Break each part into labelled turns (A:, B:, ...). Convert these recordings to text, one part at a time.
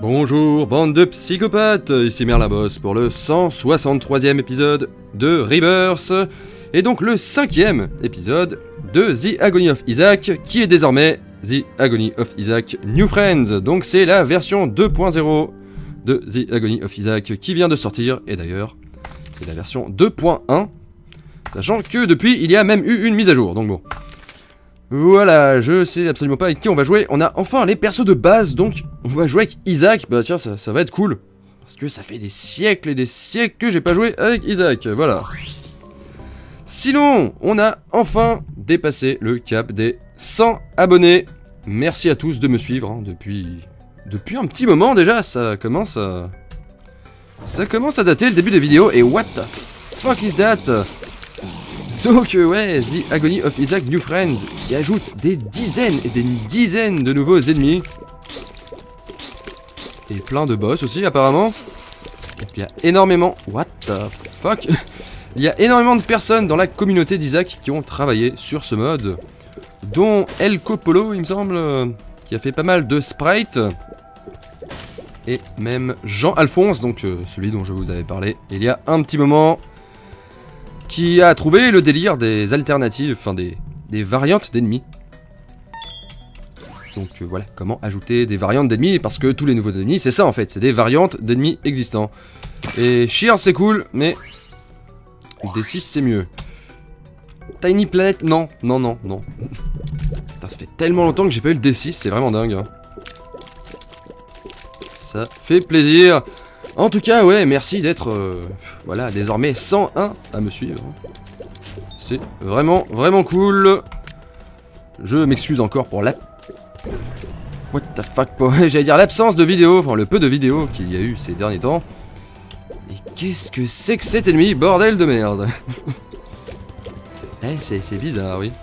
A: Bonjour bande de psychopathes, ici Merlaboss pour le 163e épisode de Rebirth, et donc le 5e épisode de The Agony of Isaac, qui est désormais The Agony of Isaac New Friends, donc c'est la version 2.0 de The Agony of Isaac qui vient de sortir, et d'ailleurs c'est la version 2.1, sachant que depuis il y a même eu une mise à jour, donc bon. Voilà, je sais absolument pas avec qui on va jouer. On a enfin les persos de base, donc on va jouer avec Isaac. Bah tiens, ça va être cool. Parce que ça fait des siècles et des siècles que j'ai pas joué avec Isaac, voilà. Sinon, on a enfin dépassé le cap des 100 abonnés. Merci à tous de me suivre, hein, depuis un petit moment déjà. Ça commence à dater le début des vidéos. Et what the fuck is that? Donc ouais, The Agony of Isaac New Friends, qui ajoute des dizaines et des dizaines de nouveaux ennemis. Et plein de boss aussi apparemment. Donc il y a énormément... What the fuck? Il y a énormément de personnes dans la communauté d'Isaac qui ont travaillé sur ce mode. Dont El Copolo, il me semble, qui a fait pas mal de sprites. Et même Jean-Alphonse, donc celui dont je vous avais parlé il y a un petit moment, qui a trouvé le délire des alternatives, enfin des variantes d'ennemis. Donc voilà, comment ajouter des variantes d'ennemis, parce que tous les nouveaux ennemis, c'est ça en fait, c'est des variantes d'ennemis existants. Et Shears c'est cool, mais D6 c'est mieux. Tiny Planet, non. Putain, ça fait tellement longtemps que j'ai pas eu le D6, c'est vraiment dingue. Hein. Ça fait plaisir. En tout cas, ouais, merci d'être, voilà, désormais 101 à me suivre. C'est vraiment, vraiment cool. Je m'excuse encore pour la... What the fuck, j'allais dire l'absence de vidéos, enfin le peu de vidéos qu'il y a eu ces derniers temps. Et qu'est-ce que c'est que cet ennemi, bordel de merde. Eh, c'est bizarre, oui.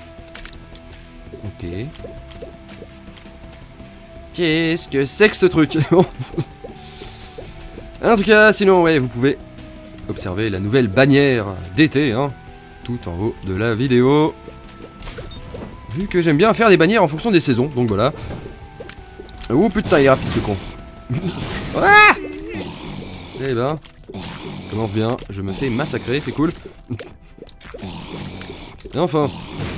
A: Ok. Qu'est-ce que c'est que ce truc? En tout cas, sinon, ouais, vous pouvez observer la nouvelle bannière d'été, hein, tout en haut de la vidéo. Vu que j'aime bien faire des bannières en fonction des saisons, donc voilà. Oh putain, il est rapide ce con. Ah, eh ben, commence bien, je me fais massacrer, c'est cool. Et enfin.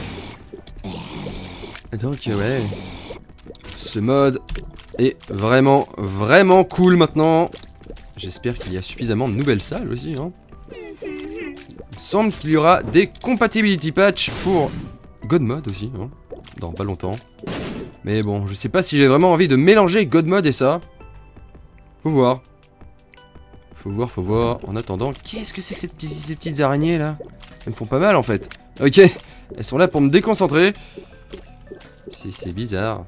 A: Donc, ouais, ce mode est vraiment, vraiment cool maintenant. J'espère qu'il y a suffisamment de nouvelles salles aussi. Hein. Il me semble qu'il y aura des compatibility patch pour God Mode aussi, hein, dans pas longtemps. Mais bon, je sais pas si j'ai vraiment envie de mélanger God Mode et ça. Faut voir. Faut voir. En attendant, qu'est-ce que c'est que ces petites araignées là? Elles me font pas mal en fait. Ok, elles sont là pour me déconcentrer. C'est bizarre.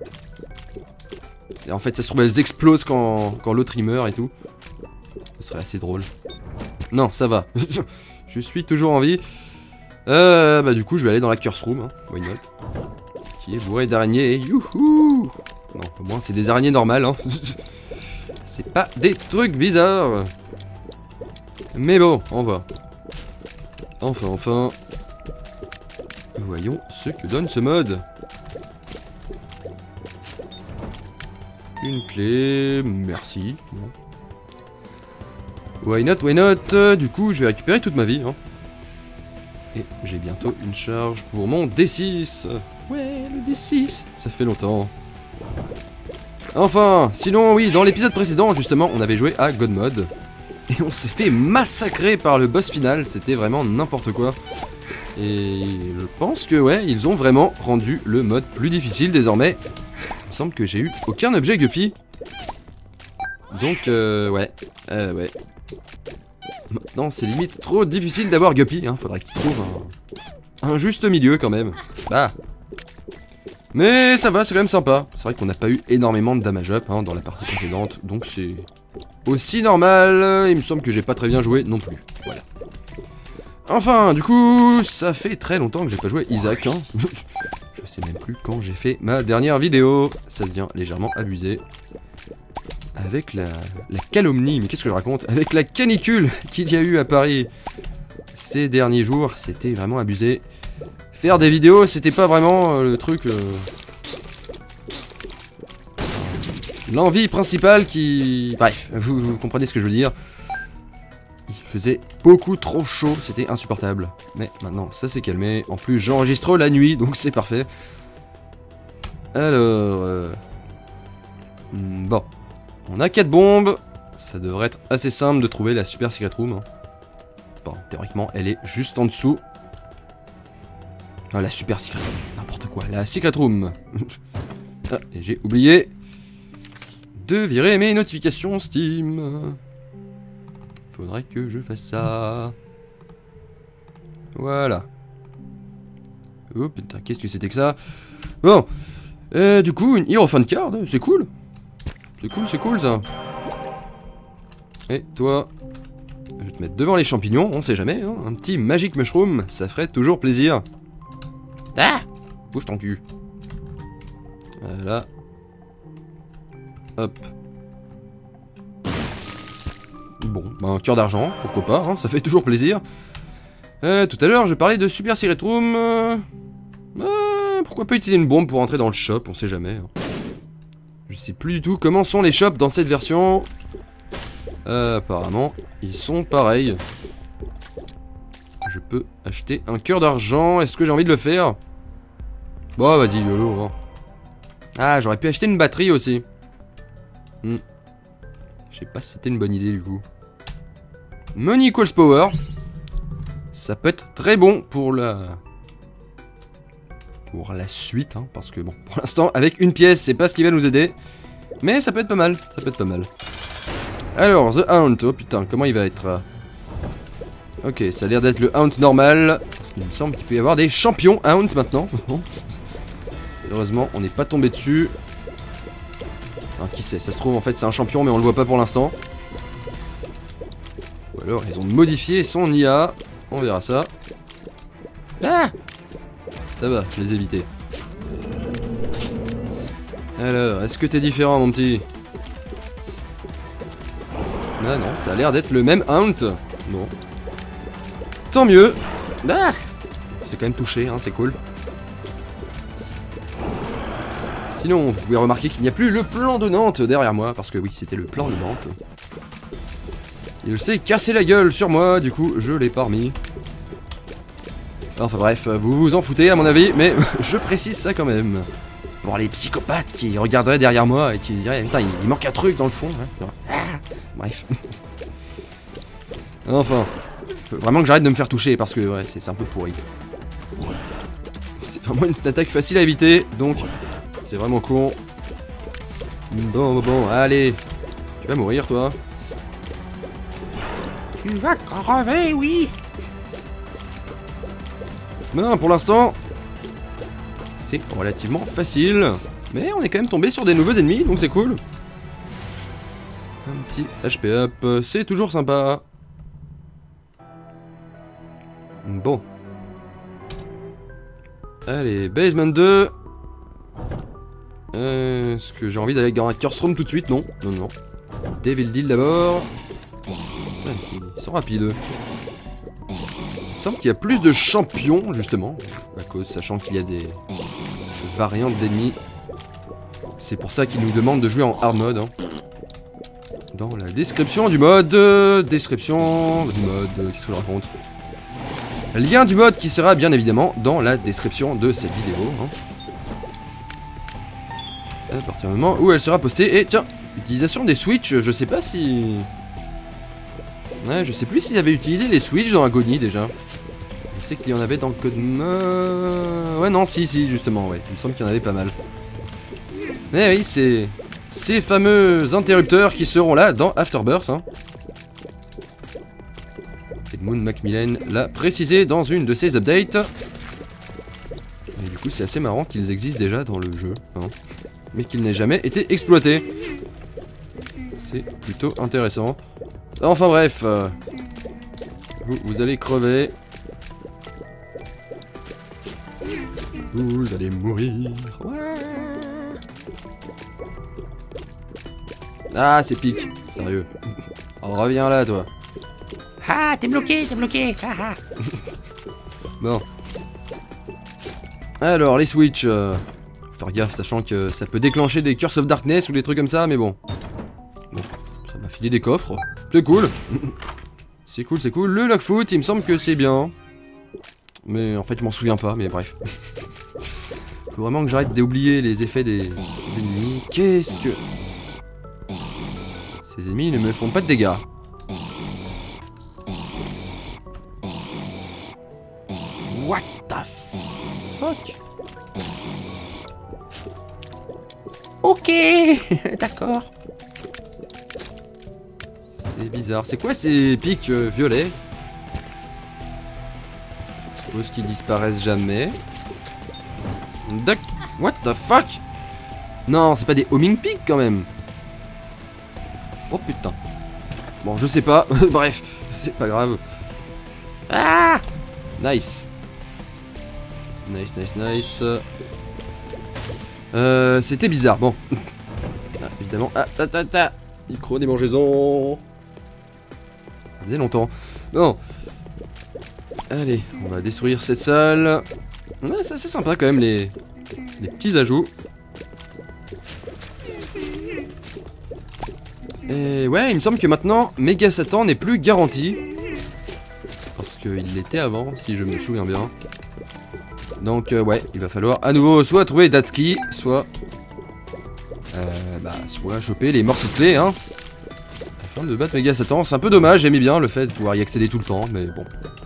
A: Et en fait, ça se trouve, elles explosent quand l'autre il meurt et tout. Ce serait assez drôle. Non, ça va. Je suis toujours en vie. Bah du coup, je vais aller dans la curse room, hein. Why not? Qui est bourré d'araignées. Youhou! Non, au moins, c'est des araignées normales, hein. C'est pas des trucs bizarres. Mais bon, on va. Enfin. Voyons ce que donne ce mode. Une clé, merci. Why not? Du coup, je vais récupérer toute ma vie. Hein. Et j'ai bientôt une charge pour mon D6. Ouais, le D6, ça fait longtemps. Enfin, sinon, oui, dans l'épisode précédent, justement, on avait joué à God Mode. Et on s'est fait massacrer par le boss final. C'était vraiment n'importe quoi. Et je pense que, ouais, ils ont vraiment rendu le mode plus difficile désormais. Il me semble que j'ai eu aucun objet Guppy. Donc ouais. Maintenant c'est limite trop difficile d'avoir Guppy, hein. Faudrait qu'il trouve un juste milieu quand même. Bah. Mais ça va, c'est quand même sympa. C'est vrai qu'on n'a pas eu énormément de damage up, hein, dans la partie précédente. Donc c'est aussi normal. Il me semble que j'ai pas très bien joué non plus. Voilà. Enfin, du coup, ça fait très longtemps que j'ai pas joué Isaac, hein. Je sais même plus quand j'ai fait ma dernière vidéo. Ça devient légèrement abusé. Avec la calomnie, mais qu'est-ce que je raconte? Avec la canicule qu'il y a eu à Paris ces derniers jours, c'était vraiment abusé. Faire des vidéos, c'était pas vraiment le truc l'envie principale qui... Bref, vous comprenez ce que je veux dire. Il faisait beaucoup trop chaud, c'était insupportable. Mais maintenant, ça s'est calmé. En plus, j'enregistre la nuit, donc c'est parfait. Alors... Bon. On a 4 bombes. Ça devrait être assez simple de trouver la super secret room. Hein. Bon, théoriquement, elle est juste en dessous. Ah, la super secret room. N'importe quoi. La secret room. Ah, et j'ai oublié de virer mes notifications Steam. Faudrait que je fasse ça. Voilà. Oh putain, qu'est-ce que c'était que ça? Bon. Du coup, une Hierophant card, c'est cool. C'est cool ça. Et toi, je vais te mettre devant les champignons, on sait jamais, hein. Un petit Magic Mushroom, ça ferait toujours plaisir. Ah! Bouge ton cul. Voilà. Hop. Bon, bah un cœur d'argent, pourquoi pas, hein, ça fait toujours plaisir. Tout à l'heure, je parlais de Super Secret Room. Pourquoi pas utiliser une bombe pour entrer dans le shop, on sait jamais. Hein. Je sais plus du tout comment sont les shops dans cette version. Apparemment, ils sont pareils. Je peux acheter un cœur d'argent, est-ce que j'ai envie de le faire? Bon, vas-y, YOLO. Hein. Ah, j'aurais pu acheter une batterie aussi. Je sais pas si c'était une bonne idée du coup. Money equals power. Ça peut être très bon pour la suite, hein, parce que bon, pour l'instant, avec une pièce, c'est pas ce qui va nous aider. Mais ça peut être pas mal, ça peut être pas mal. Alors, The Hound, oh putain, comment il va être? Ok, ça a l'air d'être le Hound normal. Parce qu'il me semble qu'il peut y avoir des champions Hound maintenant. Heureusement, on n'est pas tombé dessus. Enfin, qui sait, ça se trouve en fait c'est un champion mais on le voit pas pour l'instant. Ou alors ils ont modifié son IA. On verra ça. Ah! Ça va, je les ai évités. Alors, est-ce que t'es différent mon petit? Ah non, ça a l'air d'être le même Hound. Bon. Tant mieux. Ah! C'est quand même touché, hein, c'est cool. Sinon, vous pouvez remarquer qu'il n'y a plus le plan de Nantes derrière moi, parce que oui, c'était le plan de Nantes. Il s'est cassé la gueule sur moi, du coup, je l'ai pas remis. Enfin bref, vous vous en foutez à mon avis, mais je précise ça quand même. Pour les psychopathes qui regarderaient derrière moi et qui diraient, putain, il manque un truc dans le fond. Hein. Ah, bref. Enfin, faut vraiment que j'arrête de me faire toucher, parce que ouais, c'est un peu pourri. C'est vraiment une attaque facile à éviter, donc... C'est vraiment con. Bon, allez. Tu vas mourir, toi.
B: Tu vas crever, oui.
A: Non, pour l'instant, c'est relativement facile. Mais on est quand même tombé sur des nouveaux ennemis, donc c'est cool. Un petit HP up, c'est toujours sympa. Bon. Allez, Basement 2. Est-ce que j'ai envie d'aller dans un Curse Room tout de suite? Non, non. Devil Deal d'abord. Ils sont rapides. Il semble qu'il y a plus de champions, justement. À cause, sachant qu'il y a des variantes d'ennemis. C'est pour ça qu'ils nous demandent de jouer en hard mode. Hein. Dans la description du mode. Description du mode. Qu'est-ce que je raconte? Lien du mode qui sera bien évidemment dans la description de cette vidéo. Hein. À partir du moment où elle sera postée. Et tiens, utilisation des Switch, je sais pas si... Ouais, je sais plus s'ils avaient utilisé les Switch dans Agony déjà. Je sais qu'il y en avait dans Code... Ouais, non, si, justement, ouais. Il me semble qu'il y en avait pas mal. Mais oui, c'est... ces fameux interrupteurs qui seront là dans Afterbirth. Hein. Edmund Macmillan l'a précisé dans une de ses updates. Et du coup, c'est assez marrant qu'ils existent déjà dans le jeu. Hein. Mais qu'il n'ait jamais été exploité. C'est plutôt intéressant. Enfin bref, vous allez crever. Vous allez mourir. Ouais. Ah, c'est pique, sérieux. Oh, reviens là, toi.
B: Ah, t'es bloqué. Ah, ah.
A: Bon. Alors, les Switch. faire gaffe, sachant que ça peut déclencher des Curse of Darkness ou des trucs comme ça, mais bon. Bon, ça m'a filé des coffres. C'est cool. C'est cool, c'est cool. Le Lockfoot, il me semble que c'est bien. Mais en fait, je m'en souviens pas, mais bref. Faut vraiment que j'arrête d'oublier les effets des ennemis. Qu'est-ce que... Ces ennemis ne me font pas de dégâts. What the fuck?
B: Ok, d'accord.
A: C'est bizarre. C'est quoi ces pics violets? Je suppose qu'ils disparaissent jamais. What the fuck? Non, c'est pas des homing pics quand même. Oh putain. Bon, je sais pas. Bref, c'est pas grave.
B: Ah!
A: Nice. Nice, nice, nice. C'était bizarre. Bon. Ah, évidemment. Ah, ta. Micro démangeaison. Ça faisait longtemps. Bon. Allez, on va détruire cette salle. Ouais, c'est assez sympa quand même les petits ajouts. Et ouais, il me semble que maintenant, Méga Satan n'est plus garanti. Parce qu'il l'était avant, si je me souviens bien. Donc ouais, il va falloir à nouveau soit trouver Datski, soit... soit choper les morceaux de clés, hein. Afin de battre Méga Satan. C'est un peu dommage, j'aimais bien le fait de pouvoir y accéder tout le temps, mais bon.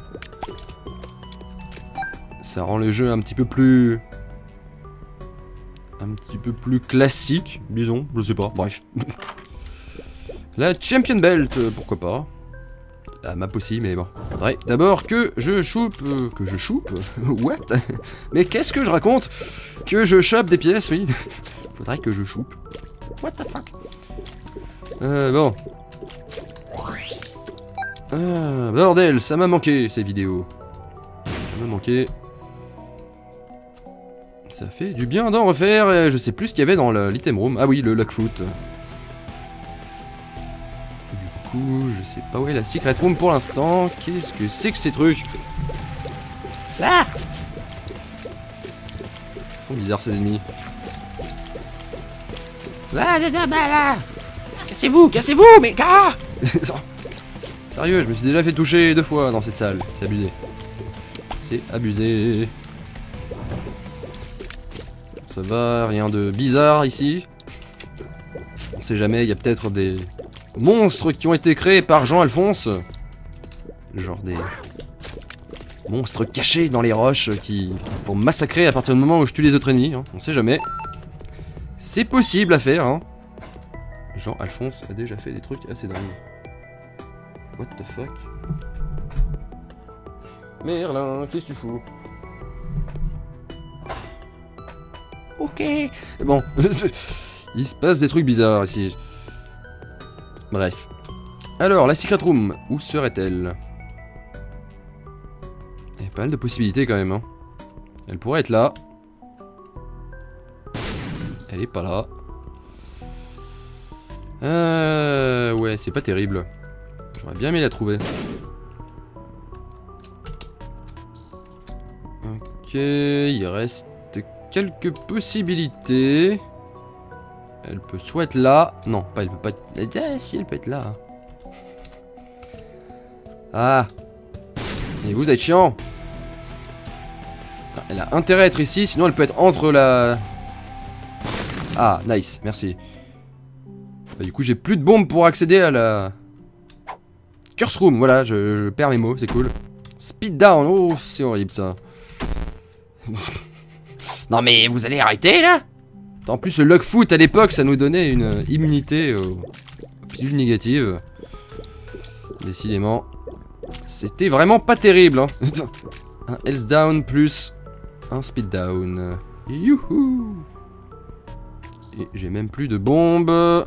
A: Ça rend le jeu un petit peu plus classique, disons, je sais pas, bref. La Champion Belt, pourquoi pas. La map aussi, mais bon. Faudrait d'abord que je choupe... What? Mais qu'est-ce que je raconte? Que je chope des pièces, oui. Faudrait que je choupe.
B: What the fuck?
A: Bon. Bordel, ça m'a manqué, ces vidéos. Ça m'a manqué. Ça fait du bien d'en refaire, et je sais plus ce qu'il y avait dans l'item room. Ah oui, le Lockfoot. Du coup, je sais pas où est la secret room pour l'instant. Qu'est-ce que c'est que ces trucs?
B: Ah!
A: Ils sont bizarres ces ennemis.
B: Là! Cassez-vous, mes gars!
A: Sérieux, je me suis déjà fait toucher 2 fois dans cette salle. C'est abusé. C'est abusé. Ça va, rien de bizarre ici. On sait jamais, il y a peut-être des monstres qui ont été créés par Jean-Alphonse. Genre des monstres cachés dans les roches qui... pour massacrer à partir du moment où je tue les autres ennemis. Hein. On sait jamais. C'est possible à faire. Hein. Jean-Alphonse a déjà fait des trucs assez dingues. What the fuck? Merlin, qu'est-ce que tu fous?
B: Ok.
A: Bon, il se passe des trucs bizarres ici. Bref. Alors, la secret room, où serait-elle? Il y a pas mal de possibilités quand même. Hein. Elle pourrait être là. Elle est pas là. Ouais, c'est pas terrible. J'aurais bien aimé la trouver. Ok, il reste quelques possibilités. Elle peut soit être là. Non, pas elle peut pas être... Ah, si, elle peut être là. Ah. Et vous êtes chiant. Elle a intérêt à être ici, sinon elle peut être entre la... Ah, nice, merci. Bah, du coup, j'ai plus de bombes pour accéder à la... Curse Room, voilà, je perds mes mots, c'est cool. Speed down, oh, c'est horrible ça.
B: Non mais vous allez arrêter là?
A: En plus, le Lockfoot à l'époque, ça nous donnait une immunité aux pilules négatives. Décidément, c'était vraiment pas terrible. Hein. Un health down plus un speed down. Youhou! Et j'ai même plus de bombes.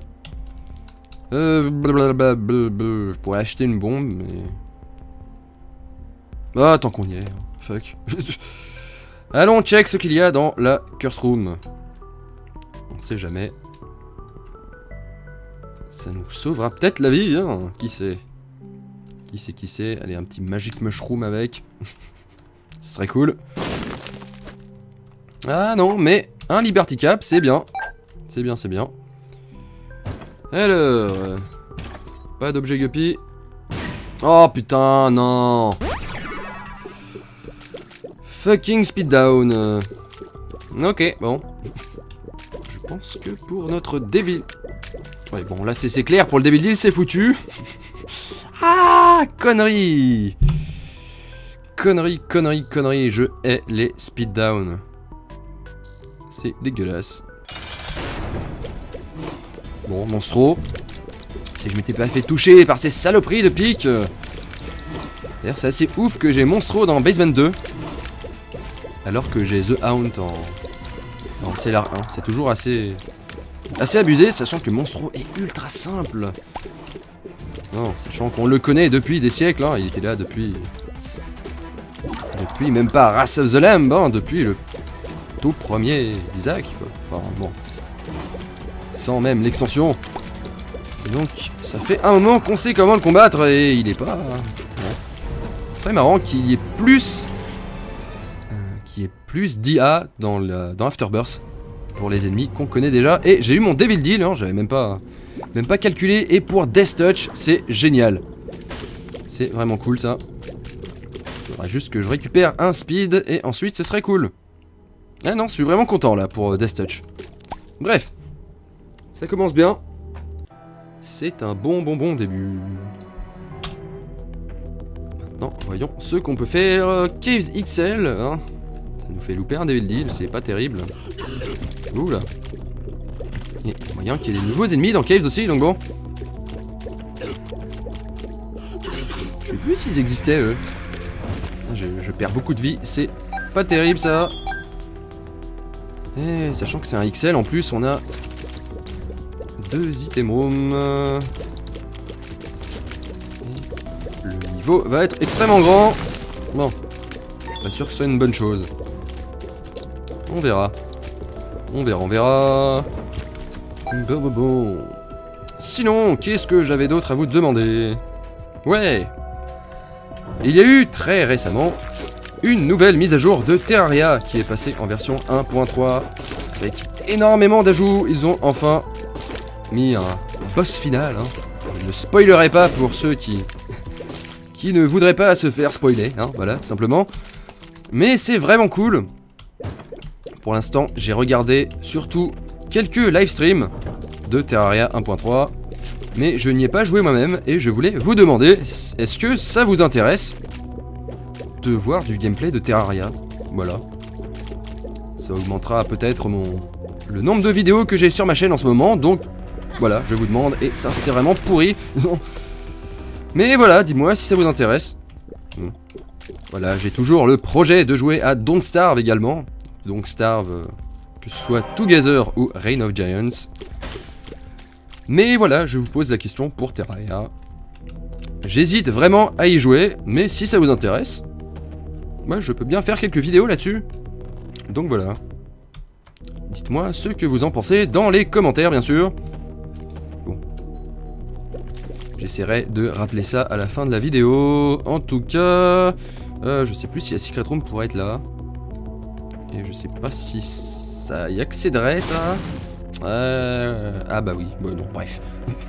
A: Je pourrais acheter une bombe, mais... Ah, tant qu'on y est. Hein. Fuck. Allons check ce qu'il y a dans la Curse Room. On sait jamais. Ça nous sauvera peut-être la vie, hein. Qui sait? Qui sait? Allez, un petit Magic Mushroom avec. Ce serait cool. Ah non, mais Un Liberty Cap, c'est bien. C'est bien, c'est bien. Alors... pas d'objet guppy. Oh putain, non. Fucking speed down. Ok, bon. Je pense que pour notre Devil... Ouais, bon, là c'est clair, pour le Devil Deal, c'est foutu. Ah, connerie. Connerie, connerie, connerie. Je hais les speed down. C'est dégueulasse. Bon, monstro. Si je m'étais pas fait toucher par ces saloperies de pique. D'ailleurs, c'est assez ouf que j'ai monstro dans Basement 2. Alors que j'ai The Hound en Cellar 1. C'est toujours assez abusé, sachant que monstro est ultra simple. Non, sachant qu'on le connaît depuis des siècles. Hein. Il était là depuis même pas Wrath of the Lamb. Hein, depuis le tout premier Isaac. Quoi. Enfin, bon. Sans même l'extension. Donc ça fait un moment qu'on sait comment le combattre et il est pas... Ouais. Ce serait marrant qu'il y ait plus... d'IA dans Afterbirth pour les ennemis qu'on connaît déjà. Et j'ai eu mon Devil Deal, hein, j'avais même pas calculé. Et pour Death Touch, c'est génial. C'est vraiment cool ça. Il faudra juste que je récupère un speed et ensuite ce serait cool. Ah non, je suis vraiment content là pour Death Touch. Bref, ça commence bien. C'est un bon début. Maintenant, voyons ce qu'on peut faire. Caves XL, hein. Ça nous fait louper un Devil Deal, c'est pas terrible. Oula. Il y a moyen qu'il y ait des nouveaux ennemis dans Caves aussi, donc bon. Je sais plus s'ils existaient, eux. Je perds beaucoup de vie, c'est pas terrible ça. Et sachant que c'est un XL, en plus, on a 2 item room. Le niveau va être extrêmement grand. Bon, pas sûr que ce soit une bonne chose. On verra. On verra. Bon. Sinon, qu'est-ce que j'avais d'autre à vous demander? Ouais. Il y a eu très récemment une nouvelle mise à jour de Terraria qui est passée en version 1.3 avec énormément d'ajouts. Ils ont enfin mis un boss final. Hein. Je ne spoilerai pas pour ceux qui ne voudraient pas se faire spoiler. Hein, voilà, simplement. Mais c'est vraiment cool. Pour l'instant, j'ai regardé surtout quelques live streams de Terraria 1.3. Mais je n'y ai pas joué moi-même et je voulais vous demander, est-ce que ça vous intéresse de voir du gameplay de Terraria? Voilà. Ça augmentera peut-être le nombre de vidéos que j'ai sur ma chaîne en ce moment, donc voilà, je vous demande, et ça c'était vraiment pourri. Mais voilà, dis-moi si ça vous intéresse. Voilà, j'ai toujours le projet de jouer à Don't Starve également. Donc Starve, que ce soit Together ou Reign of Giants. Mais voilà, je vous pose la question pour Terraria. J'hésite vraiment à y jouer, mais si ça vous intéresse, moi je peux bien faire quelques vidéos là-dessus. Donc voilà. Dites-moi ce que vous en pensez dans les commentaires, bien sûr. Bon. J'essaierai de rappeler ça à la fin de la vidéo. En tout cas, je sais plus si la Secret Room pourrait être là. Et je sais pas si ça y accéderait, ça. Ah bah oui, bon, non, bref.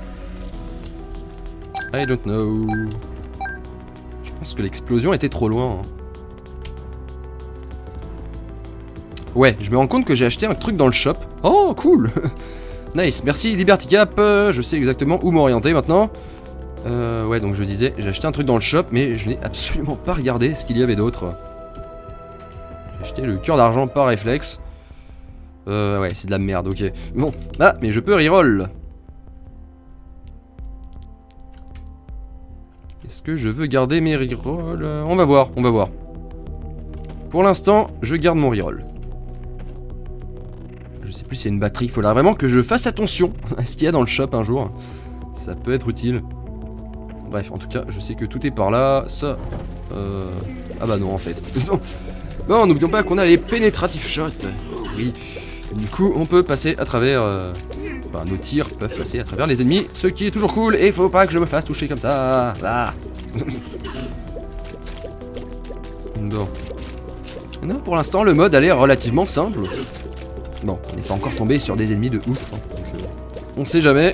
A: I don't know. Je pense que l'explosion était trop loin. Hein. Ouais, je me rends compte que j'ai acheté un truc dans le shop. Oh, cool. Nice, merci Liberty Cap. Je sais exactement où m'orienter maintenant. Ouais, donc je disais, j'ai acheté un truc dans le shop, mais je n'ai absolument pas regardé ce qu'il y avait d'autre. J'ai acheté le cœur d'argent par réflexe. Ouais, c'est de la merde, ok. Bon, ah, mais je peux reroll. Est-ce que je veux garder mes rerolls? On va voir, on va voir. Pour l'instant, je garde mon reroll. Je sais plus s'il y a une batterie, il faudra vraiment que je fasse attention à ce qu'il y a dans le shop un jour. Ça peut être utile. Bref, en tout cas, je sais que tout est par là, ça... Ah bah non, en fait. Bon, n'oublions pas qu'on a les pénétratifs shots. Oui. Du coup, on peut passer à travers... Enfin, nos tirs peuvent passer à travers les ennemis, ce qui est toujours cool, et faut pas que je me fasse toucher comme ça. Ah. Bon. Non, pour l'instant, le mode a l'air relativement simple. Bon, on n'est pas encore tombé sur des ennemis de ouf, hein, donc, on sait jamais.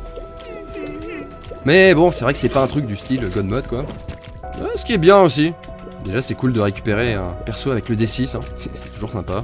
A: Mais bon, c'est vrai que c'est pas un truc du style God Mode, quoi. Ce qui est bien aussi. Déjà, c'est cool de récupérer un perso avec le D6, hein. C'est toujours sympa.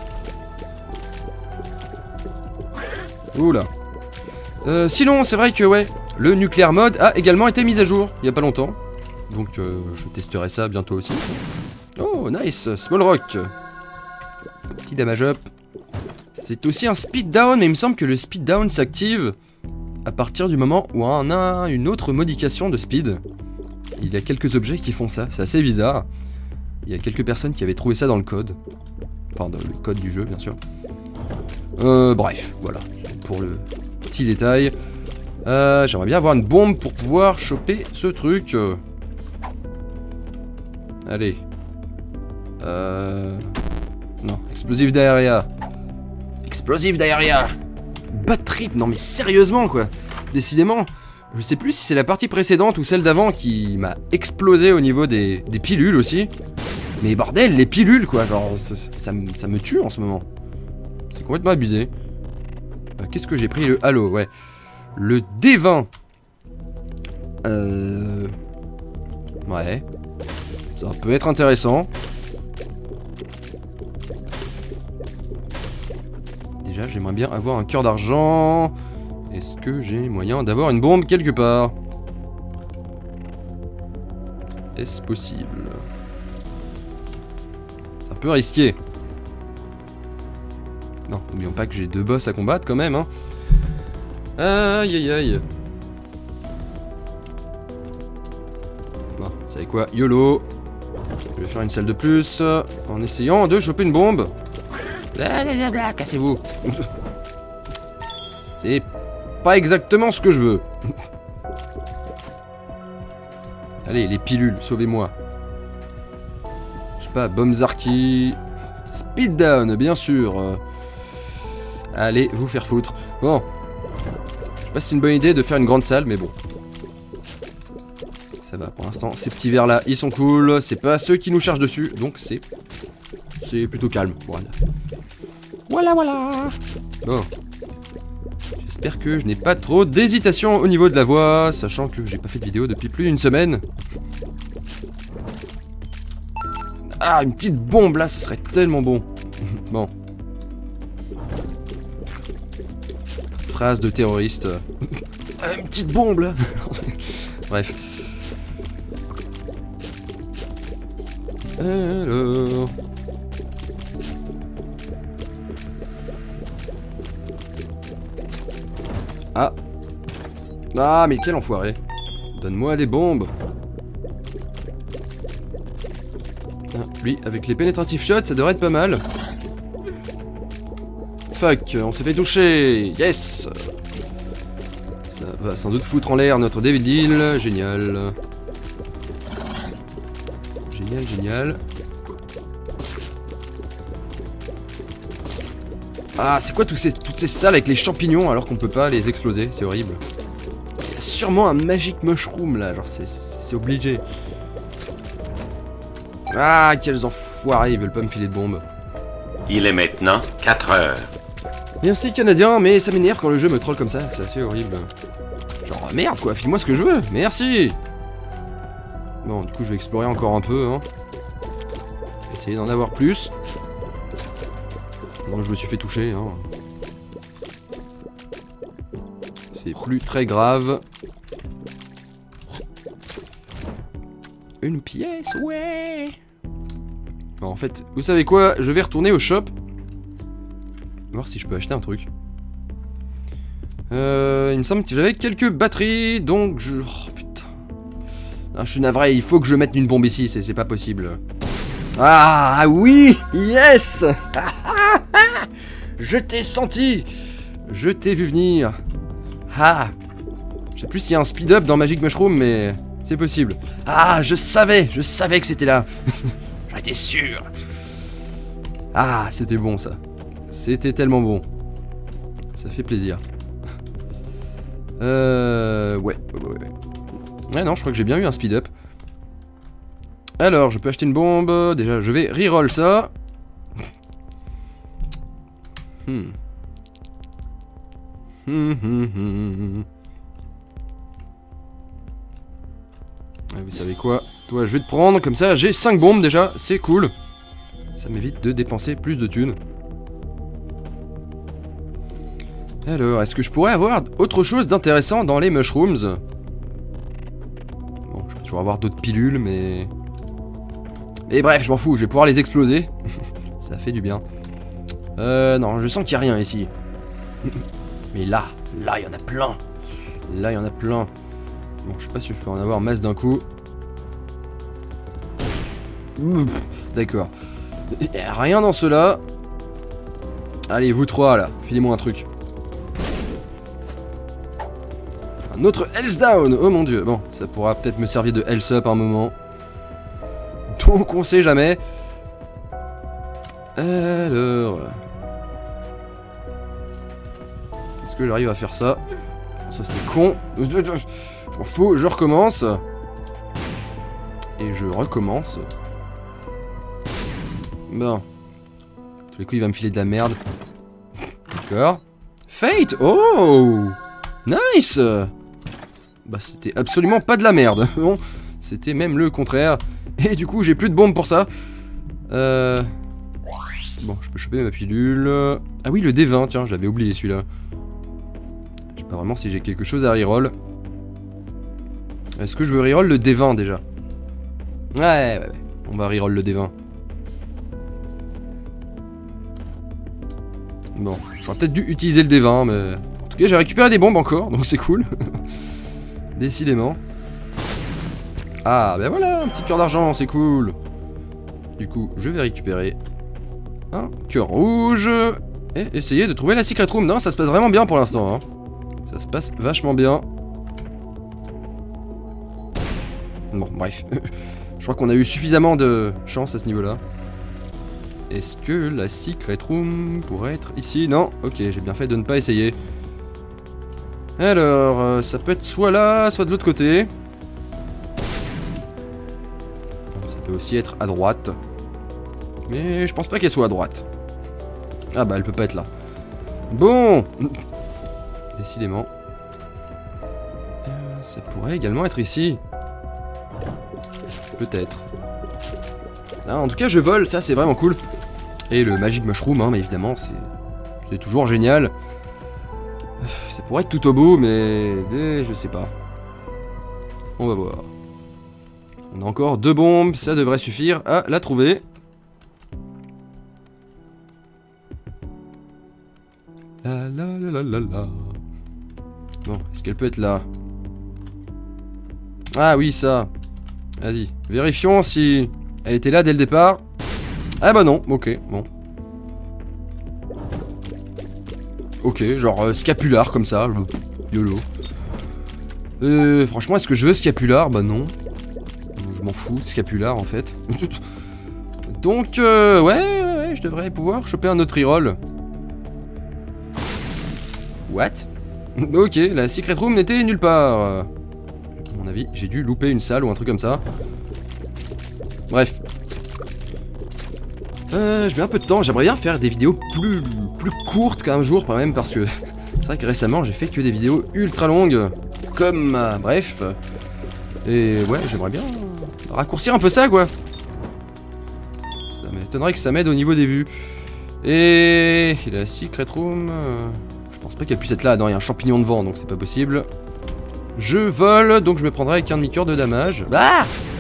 A: Oula. Sinon, c'est vrai que, ouais, le Nuclear Mode a également été mis à jour, il y a pas longtemps. Donc, je testerai ça bientôt aussi. Oh, nice, Small Rock. Petit damage up. C'est aussi un speed down, mais il me semble que le speed down s'active à partir du moment où on a une autre modification de speed. Il y a quelques objets qui font ça, c'est assez bizarre. Il y a quelques personnes qui avaient trouvé ça dans le code. Enfin, dans le code du jeu, bien sûr. Bref, voilà, pour le petit détail. J'aimerais bien avoir une bombe pour pouvoir choper ce truc. Allez. Non, explosive diarrhea. Explosive diarrhea. Bad trip, non mais sérieusement quoi. Décidément, je sais plus si c'est la partie précédente ou celle d'avant qui m'a explosé au niveau des pilules aussi. Mais bordel, les pilules quoi, genre ça me tue en ce moment. C'est complètement abusé. Qu'est-ce que j'ai pris? Le halo, ouais. Le D20. Ouais. Ça peut être intéressant. Déjà, j'aimerais bien avoir un cœur d'argent. Est-ce que j'ai moyen d'avoir une bombe quelque part? Est-ce possible? C'est un peu risqué. Non, n'oublions pas que j'ai 2 boss à combattre quand même, hein. Aïe aïe aïe. Bon, vous savez quoi? YOLO. Je vais faire une salle de plus en essayant de choper une bombe.
B: Blablabla, cassez-vous.
A: C'est pas exactement ce que je veux. Allez, les pilules, sauvez-moi. Je sais pas, Bombzarki. Speed down, bien sûr. Allez, vous faire foutre. Bon. Je sais pas si c'est une bonne idée de faire une grande salle, mais bon. Ça va pour l'instant. Ces petits verres là, ils sont cool. C'est pas ceux qui nous chargent dessus, donc c'est plutôt calme. Voilà. Voilà. Bon. J'espère que je n'ai pas trop d'hésitation au niveau de la voix, sachant que j'ai pas fait de vidéo depuis plus d'une semaine. Ah, une petite bombe là, ce serait tellement bon. Bon. Phrase de terroriste. Une petite bombe là. Bref. Alors... Ah. Ah, mais quel enfoiré. Donne-moi des bombes. Ah, lui, avec les pénétratifs shots, ça devrait être pas mal. Fuck, on s'est fait toucher. Yes. Ça va sans doute foutre en l'air notre David Deal. Génial. Génial, génial. Ah, c'est quoi toutes ces salles avec les champignons alors qu'on peut pas les exploser? C'est horrible. Il y a sûrement un Magic Mushroom là, genre c'est obligé. Ah, quels enfoirés, ils veulent pas me filer de bombes.
C: Il est maintenant 4 heures.
A: Merci Canadien, mais ça m'énerve quand le jeu me troll comme ça, c'est assez horrible. Genre merde quoi, file-moi ce que je veux, merci. Bon, du coup je vais explorer encore un peu, hein. Essayer d'en avoir plus. Bon, je me suis fait toucher, hein. C'est plus très grave. Une pièce, ouais. Bon, en fait, vous savez quoi? Je vais retourner au shop. Voir si je peux acheter un truc. Il me semble que j'avais quelques batteries, donc je... Oh putain. Ah, je suis navré, il faut que je mette une bombe ici, c'est pas possible. Ah oui, yes. Je t'ai senti. Je t'ai vu venir. Ah. Je sais plus s'il y a un speed up dans Magic Mushroom, mais c'est possible. Ah, je savais que c'était là. J'en étais sûr. Ah, c'était bon ça. C'était tellement bon. Ça fait plaisir. Ouais. Ouais, non, je crois que j'ai bien eu un speed up. Alors, je peux acheter une bombe. Déjà, je vais reroll ça. Ah, vous savez quoi? Toi, je vais te prendre, comme ça, j'ai 5 bombes déjà, c'est cool. Ça m'évite de dépenser plus de thunes. Alors, est-ce que je pourrais avoir autre chose d'intéressant dans les mushrooms? Bon, je peux toujours avoir d'autres pilules, mais... Et bref, je m'en fous, je vais pouvoir les exploser. Ça fait du bien. Non, je sens qu'il n'y a rien ici. Mais là, il y en a plein. Là, il y en a plein. Bon, je sais pas si je peux en avoir masse d'un coup. D'accord. Il n'y a rien dans ceux-là. Allez, vous trois, là, filez-moi un truc. Un autre Health Down. Oh mon dieu. Bon, ça pourra peut-être me servir de Health Up un moment. Donc, on sait jamais. Alors... Est-ce que j'arrive à faire ça? Ça c'était con. Je m'en fous, je recommence. Et je recommence. Bon. Tous les coups il va me filer de la merde. D'accord. Fate. Oh, nice. Bah c'était absolument pas de la merde. Bon, c'était même le contraire. Et du coup j'ai plus de bombes pour ça. Bon, je peux choper ma pilule. Ah oui, le D20, tiens, j'avais oublié celui-là. Je sais pas vraiment si j'ai quelque chose à reroll. Est-ce que je veux reroll le D20 déjà? Ouais. On va reroll le D20. Bon, j'aurais peut-être dû utiliser le D20, mais... En tout cas, j'ai récupéré des bombes encore, donc c'est cool. Décidément. Ah, ben voilà, un petit cœur d'argent, c'est cool. Du coup, je vais récupérer un cœur rouge et essayer de trouver la secret room. Non, ça se passe vraiment bien pour l'instant, hein. Ça se passe vachement bien. Bon, bref. Je crois qu'on a eu suffisamment de chance à ce niveau-là. Est-ce que la secret room pourrait être ici? Non, ok, j'ai bien fait de ne pas essayer. Alors, ça peut être soit là, soit de l'autre côté. Ça peut aussi être à droite. Mais je pense pas qu'elle soit à droite. Ah bah elle peut pas être là. Bon. Décidément. Ça pourrait également être ici. Peut-être. Ah, en tout cas je vole, ça c'est vraiment cool. Et le Magic Mushroom, hein, mais évidemment c'est toujours génial. Ça pourrait être tout au bout, mais je sais pas. On va voir. On a encore 2 bombes, ça devrait suffire à la trouver. La la la la la la. Bon, est-ce qu'elle peut être là? Ah oui, ça. Vas-y, vérifions si elle était là dès le départ. Ah bah non, ok, bon. Ok, genre scapular comme ça, YOLO. Franchement, est-ce que je veux scapular? Bah non. Je m'en fous de scapular en fait. Donc, ouais, je devrais pouvoir choper un autre reroll. What? Ok, la secret room n'était nulle part. À mon avis, j'ai dû louper une salle ou un truc comme ça. Bref. Je mets un peu de temps, j'aimerais bien faire des vidéos plus courtes qu'un jour quand même, parce que c'est vrai que récemment j'ai fait que des vidéos ultra longues. Comme... bref. Et ouais, j'aimerais bien raccourcir un peu ça quoi. Ça m'étonnerait que ça m'aide au niveau des vues. Et la secret room... je pense pas qu'elle puisse être là. Non, il y a un champignon devant, donc c'est pas possible. Je vole, donc je me prendrai avec un demi-cœur de damage. Ah!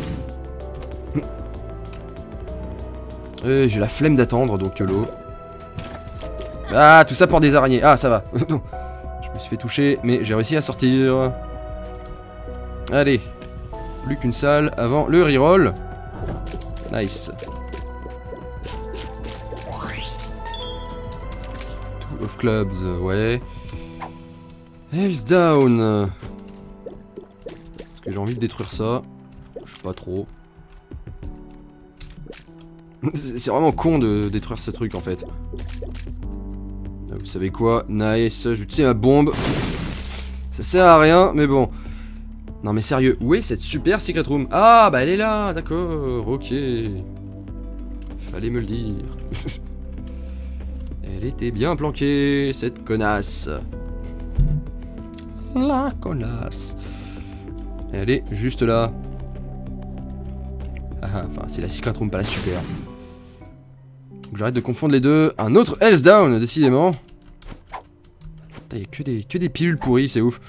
A: J'ai la flemme d'attendre, donc YOLO. Ah, tout ça pour des araignées. Ah, ça va. Je me suis fait toucher, mais j'ai réussi à sortir. Allez. Plus qu'une salle avant le reroll. Nice. Two of clubs, ouais. Health down. Est-ce que j'ai envie de détruire ça? Je sais pas trop. C'est vraiment con de détruire ce truc en fait. Vous savez quoi? Nice, je vais utiliser ma bombe. Ça sert à rien, mais bon. Non mais sérieux, où est cette super secret room? Ah bah elle est là, d'accord, ok. Fallait me le dire. Elle était bien planquée, cette connasse. La connasse. Elle est juste là. Ah, enfin, c'est la secret room, pas la super. Donc j'arrête de confondre les deux. Un autre Hells Down, décidément. Il y a que des pilules pourries, c'est ouf.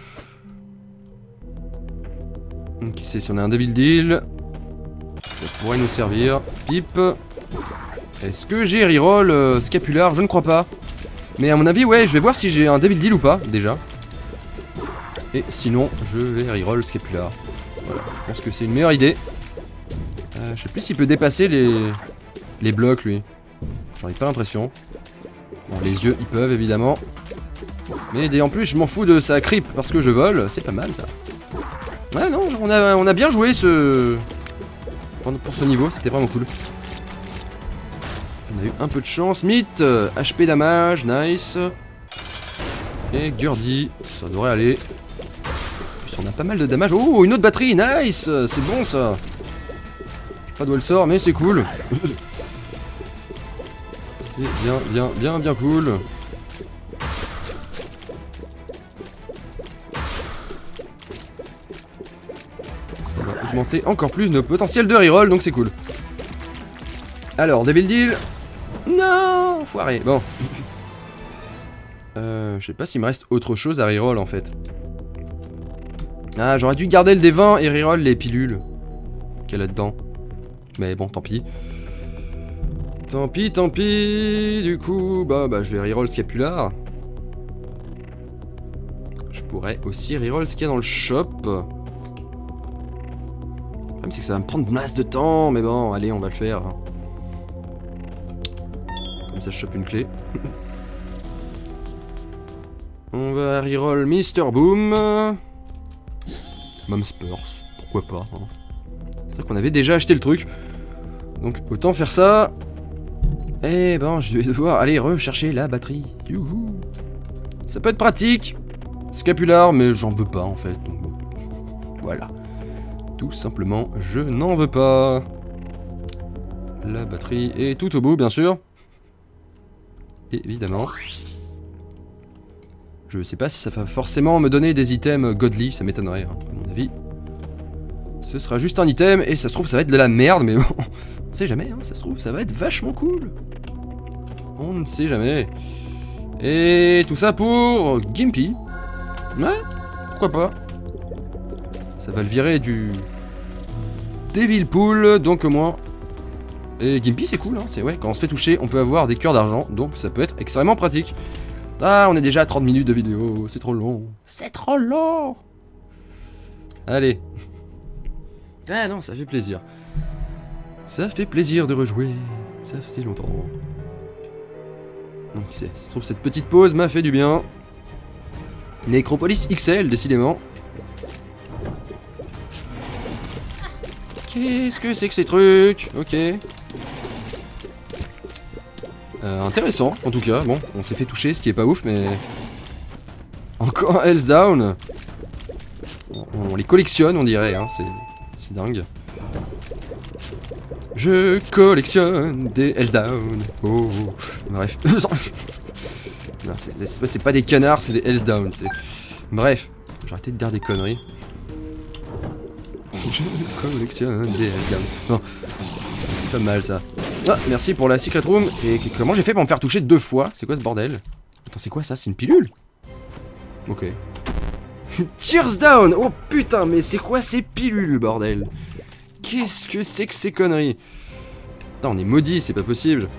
A: Ok, c'est si on a un Devil Deal. Ça pourrait nous servir. Pipe. Est-ce que j'ai reroll Scapular? Je ne crois pas. Mais à mon avis, ouais, je vais voir si j'ai un Devil Deal ou pas, déjà. Et sinon, je vais reroll Scapular. Voilà, je pense que c'est une meilleure idée. Je sais plus s'il peut dépasser les blocs, lui. J'en ai pas l'impression. Bon, les yeux, ils peuvent, évidemment. Mais en plus, je m'en fous de sa creep parce que je vole. C'est pas mal, ça. Ouais, non, on a bien joué pour ce niveau. C'était vraiment cool. On a eu un peu de chance. Mythe, HP damage, nice. Et Gurdy, ça devrait aller. En plus, on a pas mal de damage. Oh, une autre batterie, nice. C'est bon, ça. Je sais pas d'où elle sort, mais c'est cool. C'est bien cool. Ça va augmenter encore plus nos potentiels de reroll, donc c'est cool. Alors, Devil Deal. Non, foiré. Bon. Je sais pas s'il me reste autre chose à reroll en fait. Ah, j'aurais dû garder le D20 et reroll les pilules qu'il y a là-dedans. Mais bon, tant pis. Tant pis. Du coup, bah je vais reroll Scapular. Je pourrais aussi reroll ce qu'il y a dans le shop. Le problème, c'est que ça va me prendre masse de temps. Mais bon, allez, on va le faire. Comme ça, je chope une clé. On va reroll Mr. Boom. Mom Spurs, pourquoi pas. Hein. C'est vrai qu'on avait déjà acheté le truc. Donc autant faire ça. Eh ben, je vais devoir aller rechercher la batterie. Youhou. Ça peut être pratique. Scapular, mais j'en veux pas en fait. Donc bon. Voilà. Tout simplement, je n'en veux pas. La batterie est tout au bout, bien sûr. Évidemment. Je sais pas si ça va forcément me donner des items godly, ça m'étonnerait, hein, à mon avis. Ce sera juste un item, et ça se trouve ça va être de la merde, mais bon, on sait jamais, hein, ça se trouve ça va être vachement cool. On ne sait jamais. Et tout ça pour Gimpy. Ouais, pourquoi pas. Ça va le virer du Devil Pool, donc au moins. Et Gimpy c'est cool, hein, c'est ouais, quand on se fait toucher, on peut avoir des cœurs d'argent, donc ça peut être extrêmement pratique. Ah, on est déjà à 30 minutes de vidéo, c'est trop long. C'est trop long. Allez. Ah non, ça fait plaisir. Ça fait plaisir de rejouer. Ça fait longtemps. Donc, ça se trouve, cette petite pause m'a fait du bien. Necropolis XL, décidément. Qu'est-ce que c'est que ces trucs? Ok. Intéressant, en tout cas. Bon, on s'est fait toucher, ce qui est pas ouf, mais... Encore un Hells Down. On les collectionne, on dirait, hein. C'est dingue. Je collectionne des Hells Down. Oh, bref. Non, c'est pas des canards, c'est des Hells Down. Bref, j'ai arrêté de dire des conneries. Je collectionne des Hells Down. Non, c'est pas mal ça. Ah, merci pour la secret room. Et comment j'ai fait pour me faire toucher 2 fois? C'est quoi ce bordel? Attends, c'est quoi ça? C'est une pilule? Ok. Tears down! Oh putain, mais c'est quoi ces pilules, bordel? Qu'est-ce que c'est que ces conneries? Putain, on est maudits, c'est pas possible.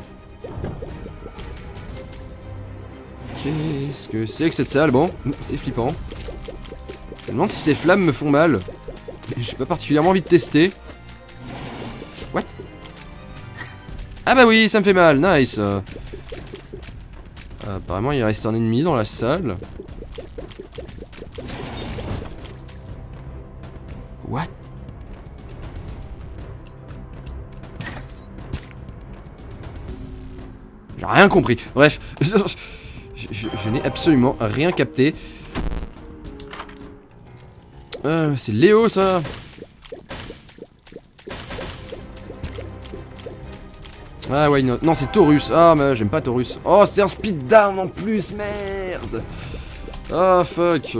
A: Qu'est-ce que c'est que cette salle? Bon, c'est flippant. Je me demande si ces flammes me font mal. J'ai pas particulièrement envie de tester. What? Ah bah oui, ça me fait mal, nice. Apparemment il reste un ennemi dans la salle. What? J'ai rien compris, bref. Je n'ai absolument rien capté. C'est Léo ça. Ah ouais, non, c'est Taurus. Ah, mais j'aime pas Taurus. Oh, c'est un speed down en plus, merde. Ah, fuck.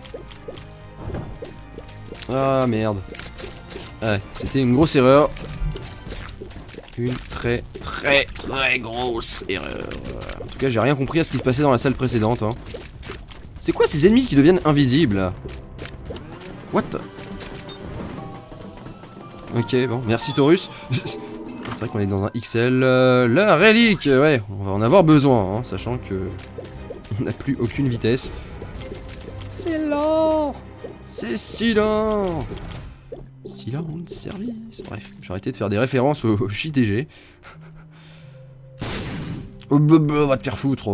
A: Ah, merde. Ouais, c'était une grosse erreur. Une très grosse erreur. En tout cas, j'ai rien compris à ce qui se passait dans la salle précédente. Hein. C'est quoi ces ennemis qui deviennent invisibles là? What? Ok, bon, merci Taurus. C'est vrai qu'on est dans un XL. La relique, ouais, on va en avoir besoin, hein, sachant que on n'a plus aucune vitesse. C'est lent. C'est si lent. Silence service. Bref, j'ai arrêté de faire des références au JDG. Oh, va te faire foutre.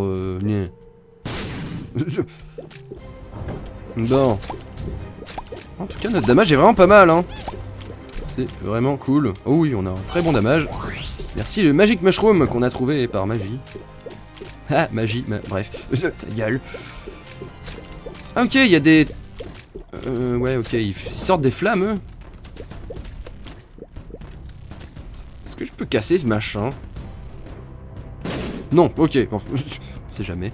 A: Bon. En tout cas, notre damage est vraiment pas mal, hein. C'est vraiment cool. Oh oui, on a un très bon damage. Merci le Magic Mushroom qu'on a trouvé par magie. Ah, magie, bref. Ta gueule. Ah, ok, il y a des... ouais, ok, ils sortent des flammes, eux. Est-ce que je peux casser ce machin? Non, ok, bon, on sait jamais.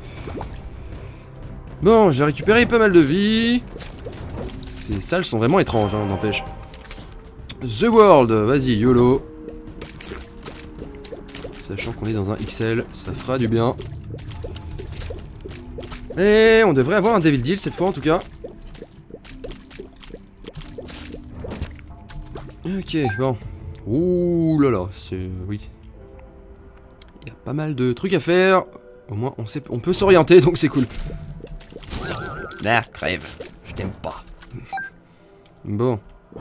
A: Bon, j'ai récupéré pas mal de vie. Ces salles sont vraiment étranges, hein, n'empêche. The World, vas-y, YOLO. Sachant qu'on est dans un XL, ça fera du bien. Et on devrait avoir un Devil Deal cette fois en tout cas. Ok, bon. Ouh là là, c'est... oui. Il y a pas mal de trucs à faire. Au moins, on peut s'orienter, donc c'est cool.
B: Ah, crève. Je t'aime pas.
A: Bon.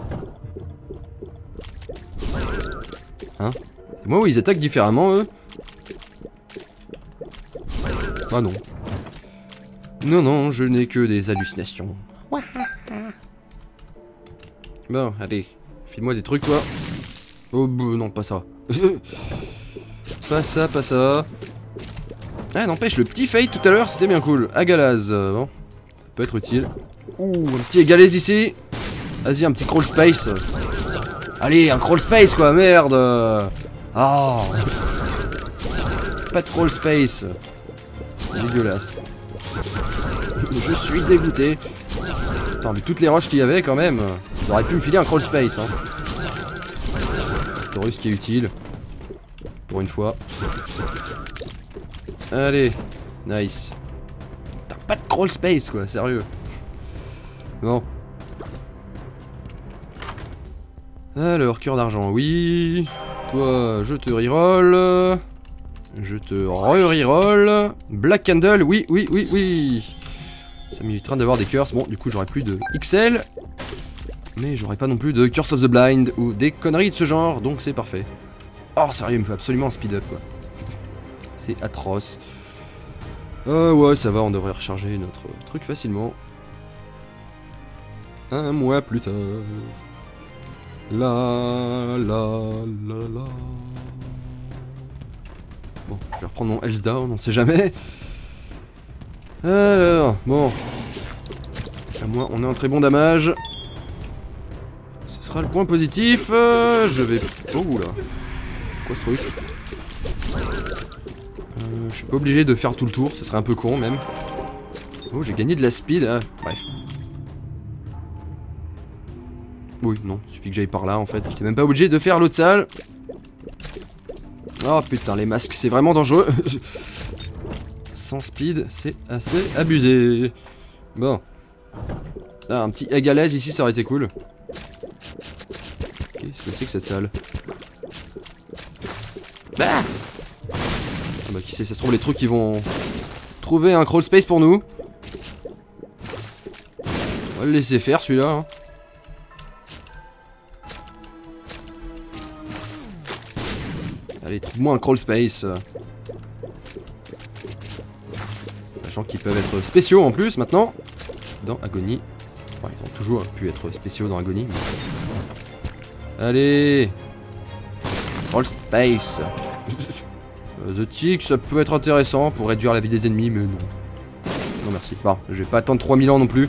A: Hein? C'est moi où ils attaquent différemment, eux? Ah non. Non, non, je n'ai que des hallucinations. Bon, allez. File-moi des trucs, toi. Oh, non, pas ça. Pas ça, pas ça. Ah, n'empêche, le petit fight tout à l'heure, c'était bien cool. Agalaz, bon. Ça peut être utile. Ouh, un petit Agalaz ici. Vas-y, un petit crawl space. Allez, un crawl space, quoi, merde. Ah. Pas de crawl space. C'est dégueulasse. Je suis dégoûté. Attends, vu toutes les roches qu'il y avait, quand même, ils auraient pu me filer un crawl space, hein. Taurus qui est utile. Pour une fois. Allez, nice. T'as pas de crawl space quoi, sérieux. Bon. Alors, cœur d'argent, oui. Toi, je te reroll. Je te reroll. Black Candle, oui, oui, oui, oui. Ça m'évitera d'avoir des curses. Bon, du coup, j'aurai plus de XL. Mais j'aurai pas non plus de Curse of the Blind ou des conneries de ce genre, donc c'est parfait. Oh, sérieux, il me faut absolument un speed up quoi. C'est atroce. Ouais, ça va, on devrait recharger notre truc facilement. Un mois plus tard. La la la la. Bon, je vais reprendre mon health down, on sait jamais. Alors, bon. À moins, on a un très bon damage. Ce sera le point positif. Je vais... Oh là. Quoi ce truc? Je suis pas obligé de faire tout le tour, ce serait un peu con même. Oh, j'ai gagné de la speed. Ah, bref. Oui, non, il suffit que j'aille par là en fait. J'étais même pas obligé de faire l'autre salle. Oh putain, les masques, c'est vraiment dangereux. Sans speed, c'est assez abusé. Bon. Ah, un petit Agalaz ici, ça aurait été cool. Qu'est-ce que c'est que cette salle? Ah bah qui sait, ça se trouve les trucs qui vont trouver un crawl space pour nous. On va le laisser faire celui-là. Hein. Allez, trouve-moi un crawl space. Sachant qu'ils peuvent être spéciaux en plus maintenant. Dans Agony. Enfin, ils ont toujours pu être spéciaux dans Agony. Mais... Allez. Crawl space. The Tick, ça peut être intéressant pour réduire la vie des ennemis, mais non. Non merci. Bon, je vais pas attendre 3000 ans non plus.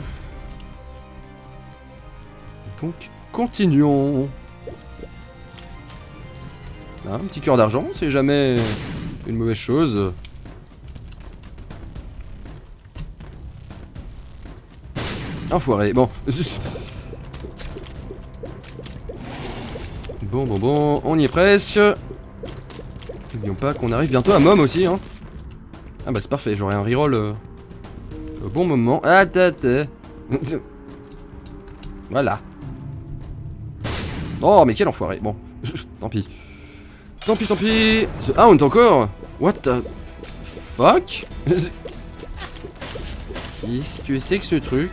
A: Donc, continuons. Un petit cœur d'argent, c'est jamais une mauvaise chose. Enfoiré, bon. Bon, on y est presque. N'oublions pas qu'on arrive bientôt à Mom aussi, hein. Ah bah c'est parfait, j'aurai un reroll au bon moment. Ah, voilà. Oh, mais quel enfoiré. Bon, tant pis. Tant pis. The Hound encore. What the fuck. Qu'est-ce que c'est que ce truc?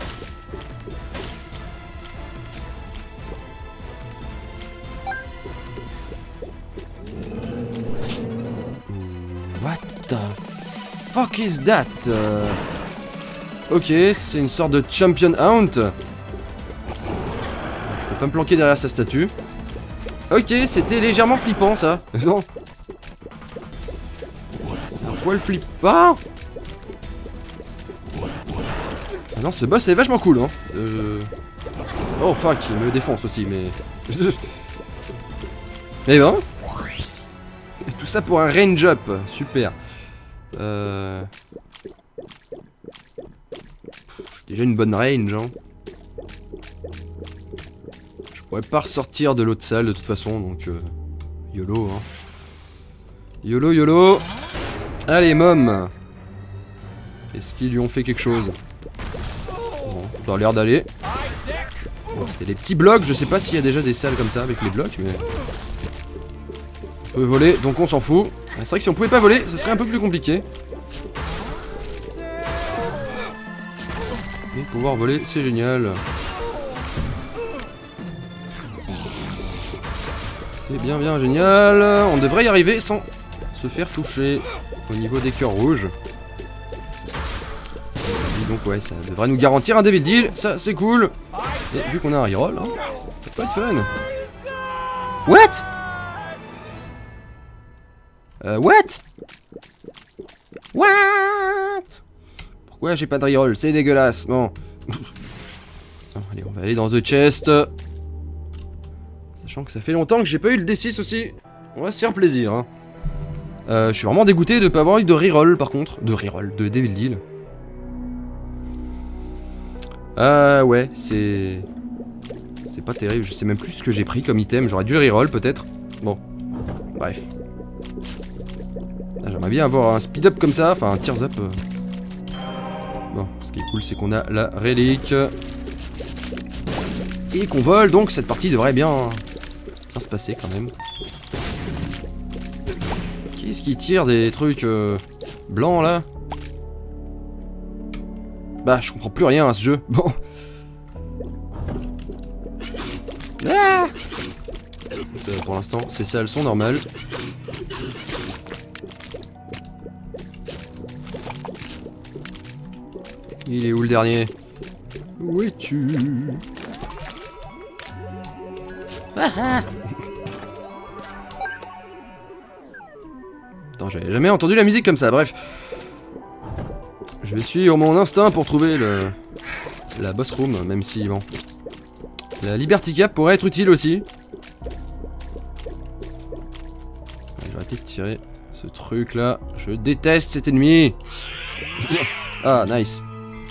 A: What the fuck is that? Ok, c'est une sorte de Champion Hound. Je peux pas me planquer derrière sa statue. Ok, c'était légèrement flippant ça. Non. C'est un poil flippant. Ah non, ce boss est vachement cool, hein. Oh fuck, il me défonce aussi, mais... Mais ben. Et tout ça pour un range up, super. J'ai déjà une bonne range, hein. Je pourrais pas ressortir de l'autre salle de toute façon, donc YOLO, hein. YOLO. Allez, Mom. Est-ce qu'ils lui ont fait quelque chose? Bon, ça a l'air d'aller. Bon, il y a des petits blocs, je sais pas s'il y a déjà des salles comme ça avec les blocs, mais... On peut voler, donc on s'en fout. C'est vrai que si on pouvait pas voler, ce serait un peu plus compliqué. Mais pouvoir voler, c'est génial. C'est bien génial. On devrait y arriver sans se faire toucher au niveau des cœurs rouges. Et donc ouais, ça devrait nous garantir un Devil Deal, ça c'est cool. Et vu qu'on a un reroll, hein, ça peut être fun. What? What? Pourquoi j'ai pas de reroll? C'est dégueulasse. Bon. Allez, on va aller dans The Chest. Sachant que ça fait longtemps que j'ai pas eu le D6 aussi. On va se faire plaisir, hein. Je suis vraiment dégoûté de pas avoir eu de reroll par contre. De Devil Deal. Ouais, c'est pas terrible. Je sais même plus ce que j'ai pris comme item. J'aurais dû le reroll peut-être. Bon, bref. J'aimerais bien avoir un speed up comme ça. Enfin, un tears up. Bon, ce qui est cool, c'est qu'on a la relique. Et qu'on vole, donc cette partie devrait bien se passer quand même. Qui est-ce qui tire des trucs blancs là? Bah, je comprends plus rien à ce jeu. Bon. Ah, pour l'instant, ces salles sont normales. Il est où le dernier? Où es-tu? Attends, j'avais jamais entendu la musique comme ça, bref. Je vais suivre mon instinct pour trouver la boss room, même si, bon... La Liberty Cap pourrait être utile aussi. J'ai arrêté de tirer ce truc là. Je déteste cet ennemi. Ah, nice.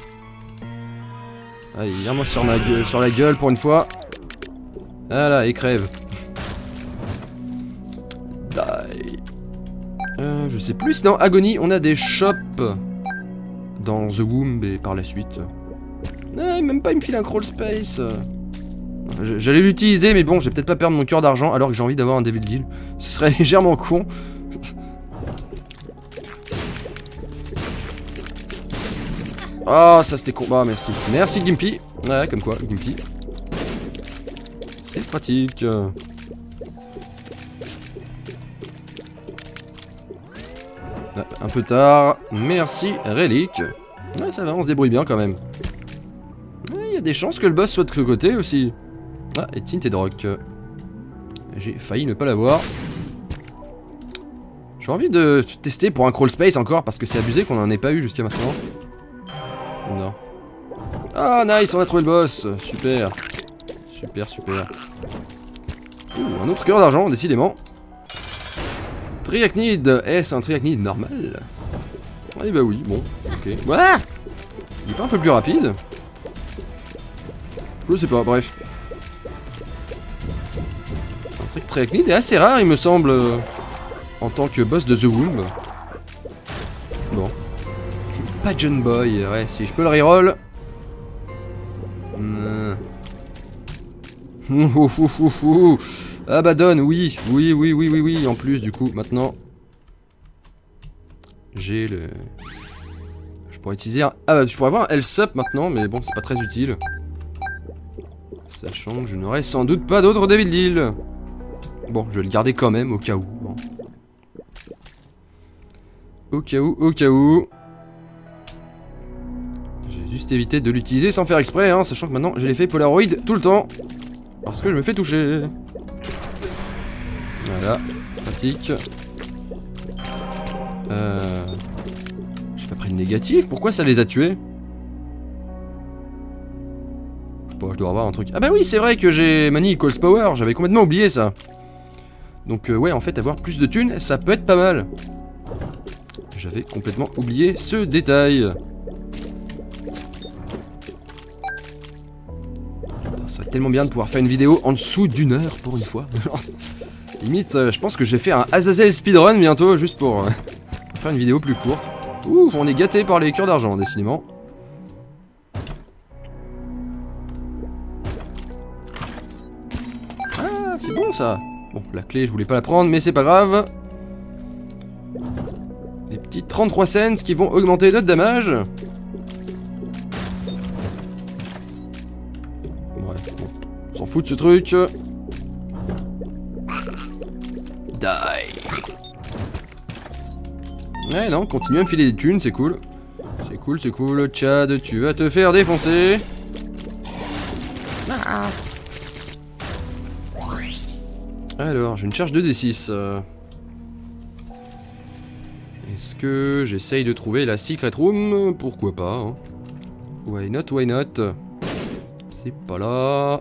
A: Allez, viens-moi sur la gueule pour une fois. Voilà, et crève. Die. Je sais plus si dans Agony on a des shops dans The Womb et par la suite. Même pas il me file un crawl space. J'allais l'utiliser mais bon, j'ai peut-être pas perdre mon cœur d'argent alors que j'ai envie d'avoir un Devil Deal. Ce serait légèrement con. Oh, ça c'était con. Bah, merci. Merci Gimpy. Ouais, comme quoi, Gimpy. C'est pratique. Un peu tard. Merci, Relique. Ouais, ça va, on se débrouille bien quand même. Il y a des chances que le boss soit de ce côté aussi. Ah, et Tint et Drock. J'ai failli ne pas l'avoir. J'ai envie de tester pour un crawl space encore parce que c'est abusé qu'on en ait pas eu jusqu'à maintenant. Non. Ah, nice, on a trouvé le boss. Super. Super. Ouh, un autre cœur d'argent, décidément. Triachnide. Est-ce un triachnide normal? Eh bah oui, bon, ok. Ouah, il est pas un peu plus rapide? Je sais pas, bref. C'est vrai que Triachnide est assez rare, il me semble, en tant que boss de The Womb. Bon. Pageant Boy, ouais, si je peux le reroll. Abaddon, oui, oui, en plus, du coup, maintenant... J'ai le... Je pourrais utiliser un... Ah bah, je pourrais avoir un L-Sup maintenant, mais bon, c'est pas très utile. Sachant que je n'aurai sans doute pas d'autres Devil Deal. Bon, je vais le garder quand même, au cas où. Bon. Au cas où. J'ai juste évité de l'utiliser sans faire exprès, hein, sachant que maintenant j'ai l'effet Polaroid tout le temps. Parce que je me fais toucher. Voilà, pratique. J'ai pas pris le négatif, pourquoi ça les a tués? Bon, je dois avoir un truc. Ah bah oui, c'est vrai que j'ai Money Equals Power, j'avais complètement oublié ça. Donc ouais, en fait, avoir plus de thunes, ça peut être pas mal. J'avais complètement oublié ce détail. Ça serait tellement bien de pouvoir faire une vidéo en dessous d'1 heure pour une fois. Limite, je pense que je vais faire un Azazel speedrun bientôt, juste pour faire une vidéo plus courte. Ouh, on est gâté par les cœurs d'argent, décidément. Ah, c'est bon ça. Bon, la clé, je voulais pas la prendre, mais c'est pas grave. Les petits 33 cents qui vont augmenter notre damage. Ouais, bon, on s'en fout de ce truc. Die. Ouais, non, continue à me filer des thunes, c'est cool. C'est cool. Chad, tu vas te faire défoncer. Ah. Alors, j'ai une charge de D6. Est-ce que j'essaye de trouver la secret room? Pourquoi pas, hein. Why not? C'est pas là.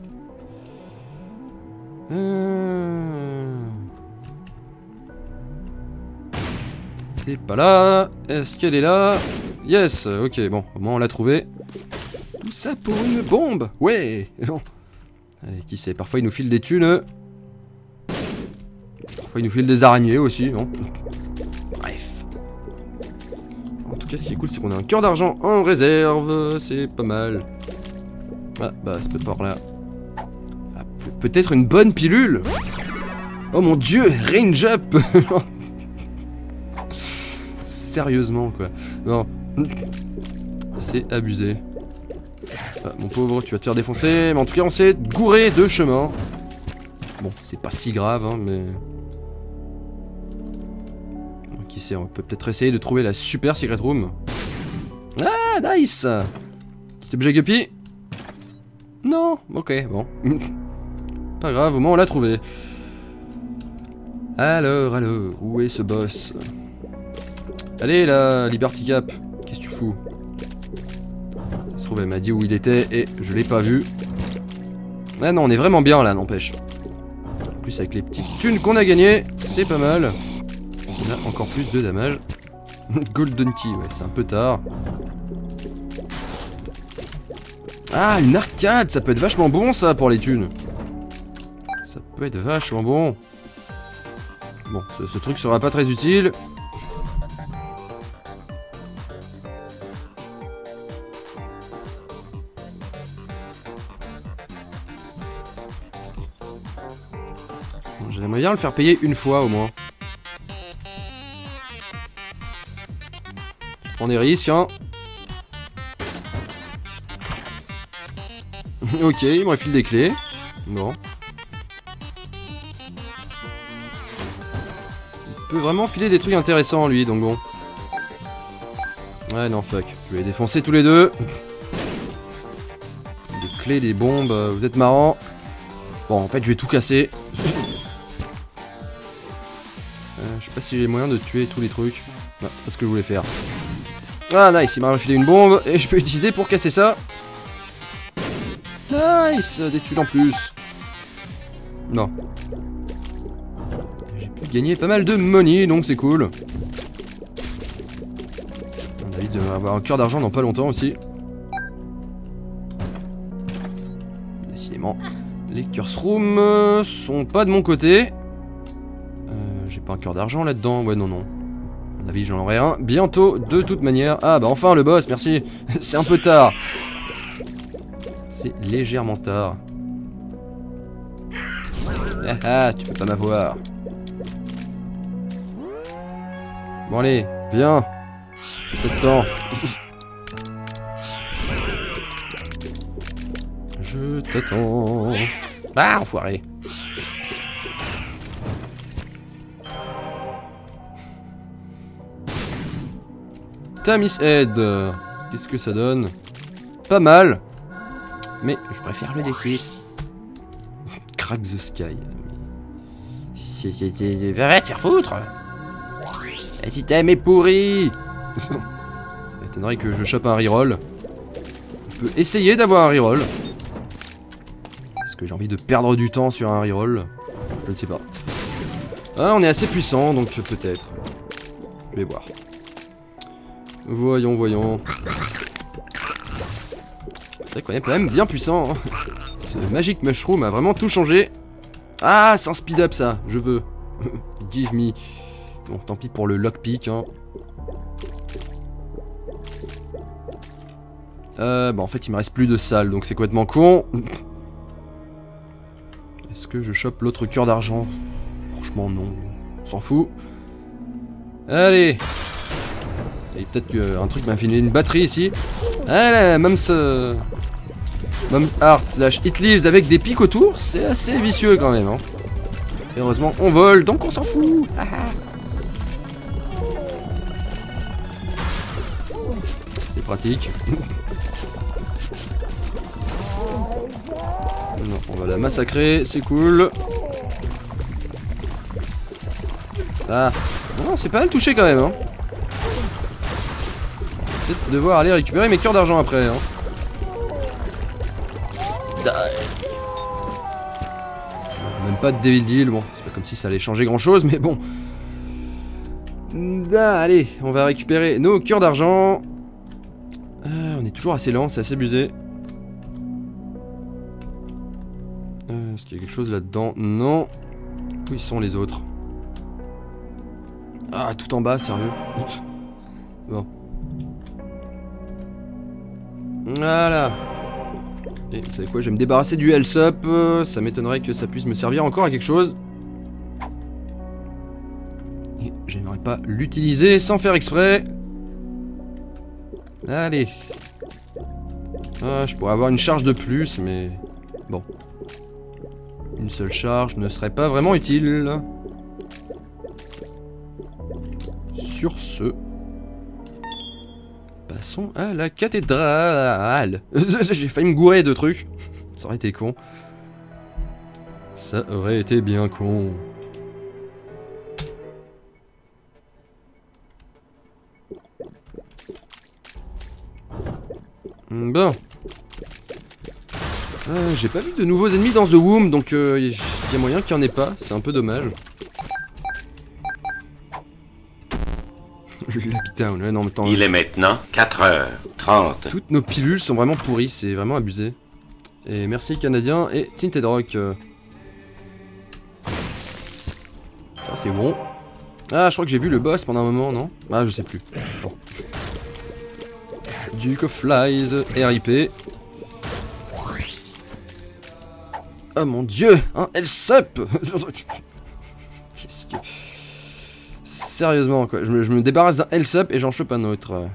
A: C'est pas là. Est-ce qu'elle est là? Yes, ok, bon, au moins on l'a trouvé. Tout ça pour une bombe. Ouais. Allez, qui sait, parfois il nous file des thunes. Parfois il nous file des araignées aussi, non? Bref. En tout cas, ce qui est cool, c'est qu'on a un cœur d'argent en réserve. C'est pas mal. Ah, bah, c'est peut-être par là. Ah, peut-être une bonne pilule. Oh mon dieu, range up. Sérieusement, quoi. Non. C'est abusé. Ah, mon pauvre, tu vas te faire défoncer. Mais en tout cas, on s'est gouré de chemin. Bon, c'est pas si grave, hein, mais... Bon, qui sait, on peut peut-être essayer de trouver la super secret room. Ah, nice. Petit objet guppy. Non, ok, bon. Pas grave, au moins on l'a trouvé. Alors, où est ce boss? Allez là, Liberty Cap, qu'est-ce que tu fous? Ça se trouve, elle m'a dit où il était et je l'ai pas vu. Ah non, on est vraiment bien là, n'empêche. En plus, avec les petites thunes qu'on a gagnées, c'est pas mal. On a encore plus de damage. Golden Key, ouais, c'est un peu tard. Ah, une arcade, ça peut être vachement bon ça pour les thunes. Ça peut être vachement bon. Bon, ce truc sera pas très utile. J'aimerais bien le faire payer une fois au moins. Je prends des risques, hein. Ok, il me refile des clés. Bon. Il peut vraiment filer des trucs intéressants lui, donc bon. Ouais, non, fuck. Je vais les défoncer tous les deux. Des clés, des bombes, vous êtes marrants. Bon, en fait, je vais tout casser. Je sais pas si j'ai moyen de tuer tous les trucs. Non, c'est pas ce que je voulais faire. Ah, nice, il m'a refilé une bombe et je peux utiliser pour casser ça. Nice, des thunes en plus. Non. J'ai pu gagner pas mal de money, donc c'est cool. On a envie d'avoir un cœur d'argent dans pas longtemps aussi. Décidément, les curse rooms sont pas de mon côté. J'ai pas un cœur d'argent là-dedans. Ouais, non, non. À mon avis, j'en aurai un bientôt, de toute manière. Ah, bah enfin, le boss, merci. C'est un peu tard. C'est légèrement tard. Ah, tu peux pas m'avoir. Bon, allez, viens. J'ai pas de temps. Je t'attends. Ah, enfoiré. Tamis Head. Qu'est-ce que ça donne? Pas mal. Mais je préfère le D6. Crack the Sky.
B: Va te faire foutre.
A: Cet item est pourri. Ça m'étonnerait que je chope un reroll. Je peux essayer d'avoir un reroll. Est-ce que j'ai envie de perdre du temps sur un reroll? Je ne sais pas. Ah, on est assez puissant, donc peut-être. Je vais voir. Voyons, voyons. C'est vrai qu'on est quand même bien puissant. Hein. Ce Magic Mushroom a vraiment tout changé. Ah, c'est un speed up ça, je veux. Give me. Bon, tant pis pour le lockpick. Hein. Bah en fait il me reste plus de salles, donc c'est complètement con. Est-ce que je chope l'autre cœur d'argent? Franchement non, on s'en fout. Allez. Il y a peut-être un truc m'a filé une batterie ici. Allez, Mom's Heart / It Leaves avec des pics autour, c'est assez vicieux quand même. Hein. Heureusement on vole, donc on s'en fout. C'est pratique. Non, on va la massacrer, c'est cool. Ah, non, c'est pas mal touché quand même. Hein. Peut-être devoir aller récupérer mes cœurs d'argent après. Hein. Même pas de Devil Deal, bon, c'est pas comme si ça allait changer grand chose, mais bon. Bah, allez, on va récupérer nos cœurs d'argent. On est toujours assez lent, c'est assez abusé. Est-ce qu'il y a quelque chose là-dedans? Non. Où ils sont les autres? Ah, tout en bas, sérieux. Bon. Voilà. Et vous savez quoi, je vais me débarrasser du health up. Ça m'étonnerait que ça puisse me servir encore à quelque chose. Et j'aimerais pas l'utiliser sans faire exprès. Allez. Ah, je pourrais avoir une charge de plus, mais bon. Une seule charge ne serait pas vraiment utile. Sur ce, passons à la cathédrale. J'ai failli me gourer de trucs. Ça aurait été con. Ça aurait été bien con. Bon. J'ai pas vu de nouveaux ennemis dans The Womb, donc y a moyen qu'il y en ait pas. C'est un peu dommage. Lockdown, ouais, non, mais attends,
C: Il est maintenant 4h30.
A: Toutes nos pilules sont vraiment pourries, c'est vraiment abusé. Et merci Canadien et Tinted Rock. Ça c'est bon. Ah, je crois que j'ai vu le boss pendant un moment, non? Ah, je sais plus. Bon. Duke of Flies, RIP. Oh mon dieu, un L-Sup. Qu'est-ce que... Sérieusement quoi, je me débarrasse d'un L-Sup et j'en chope un autre.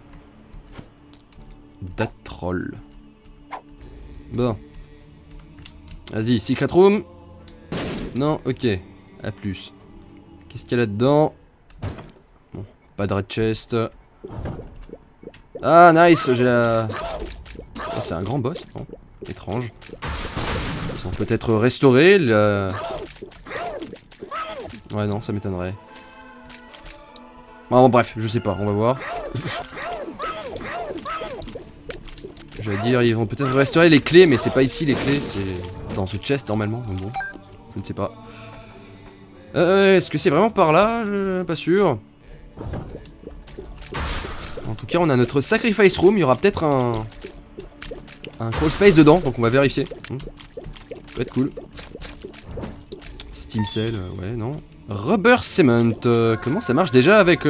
A: Datroll. Bon. Vas-y, Secret Room. Non, ok. A plus. Qu'est-ce qu'il y a là-dedans? Bon, pas de red chest. Ah, nice, j'ai la... Ah, c'est un grand boss, bon, étrange. Ils ont peut-être restauré le... Ouais, non, ça m'étonnerait. Bon, bref, je sais pas, on va voir. J'allais dire, ils vont peut-être restaurer les clés, mais c'est pas ici les clés, c'est dans ce chest normalement, donc bon, je ne sais pas. Est-ce que c'est vraiment par là? Pas sûr. En tout cas, on a notre sacrifice room. Il y aura peut-être un crawl space dedans, donc on va vérifier. Ça peut être cool. Steam Cell, ouais, non. Rubber Cement, comment ça marche déjà avec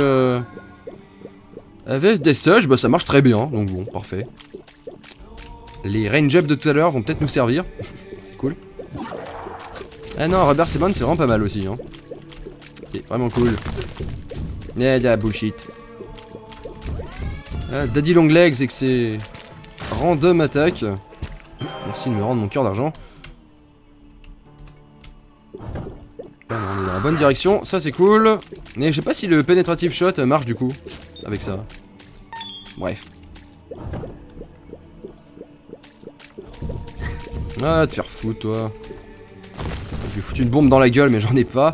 A: des Suge? Bah ça marche très bien, donc bon, parfait. Les range up de tout à l'heure vont peut-être nous servir. C'est cool. Ah non, Rubber Cement c'est vraiment pas mal aussi, hein. C'est vraiment cool. Bullshit. Ah, Daddy Long Legs et que c'est random attaque. Merci de me rendre mon cœur d'argent. On est dans la bonne direction, ça c'est cool. Mais je sais pas si le penetrative shot marche du coup avec ça. Bref. Ah, te faire foutre toi. Je vais foutre une bombe dans la gueule mais j'en ai pas.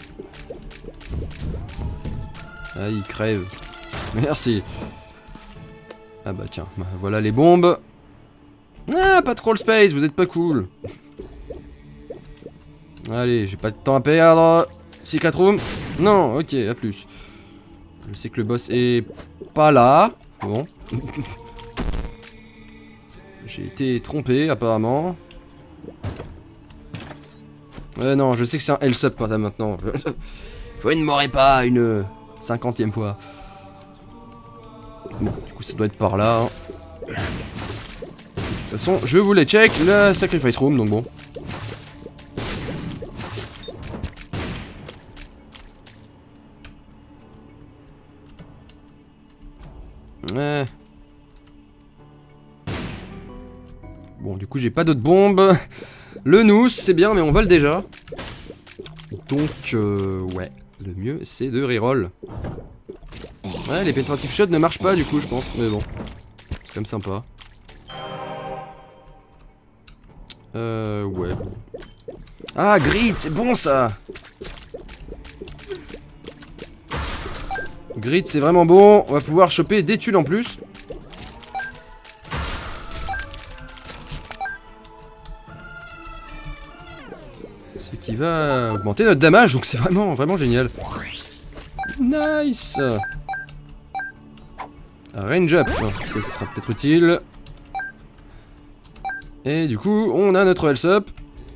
A: Ah, il crève. Merci. Ah bah tiens, voilà les bombes. Ah, pas de crawl space, vous êtes pas cool. Allez, j'ai pas de temps à perdre. Secret room. Non, ok, à plus. Je sais que le boss est pas là. Bon. J'ai été trompé apparemment. Ouais non, je sais que c'est un L-sub maintenant. Vous ne m'aurez pas une 50e fois. Bon, du coup ça doit être par là. De toute façon, je voulais check la sacrifice room, donc bon. Ouais. Bon, du coup, j'ai pas d'autres bombes. Le nous, c'est bien, mais on vole déjà. Donc, ouais. Le mieux, c'est de reroll. Ouais, les penetrative shots ne marchent pas, du coup, je pense. Mais bon. C'est quand même sympa. Ouais. Ah, grid, c'est bon, ça. Grid, c'est vraiment bon. On va pouvoir choper des thunes en plus. Ce qui va augmenter notre damage, donc c'est vraiment génial. Nice. Range up, ça sera peut-être utile. Et du coup, on a notre health up.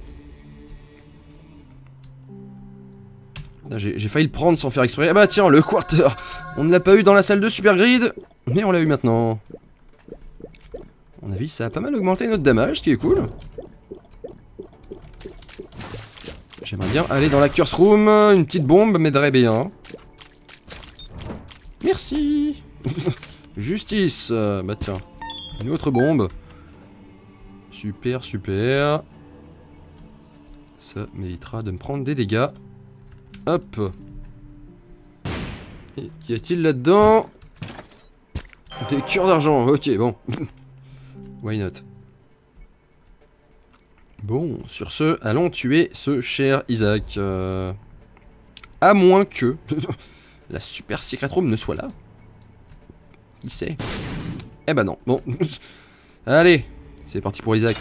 A: J'ai failli le prendre sans faire exprès. Ah bah tiens, le quarter. On ne l'a pas eu dans la salle de Super Grid, mais on l'a eu maintenant. À mon avis, ça a pas mal augmenté notre damage, ce qui est cool. J'aimerais bien aller dans la curse room. Une petite bombe m'aiderait bien. Merci. Justice. Bah tiens, une autre bombe. Super, super. Ça m'évitera de me prendre des dégâts. Hop. Et qu'y a-t-il là-dedans? Des cœurs d'argent, ok, bon. Why not? Bon, sur ce, allons tuer ce cher Isaac. À moins que la super secret room ne soit là. Qui sait? Eh ben non, bon. Allez, c'est parti pour Isaac.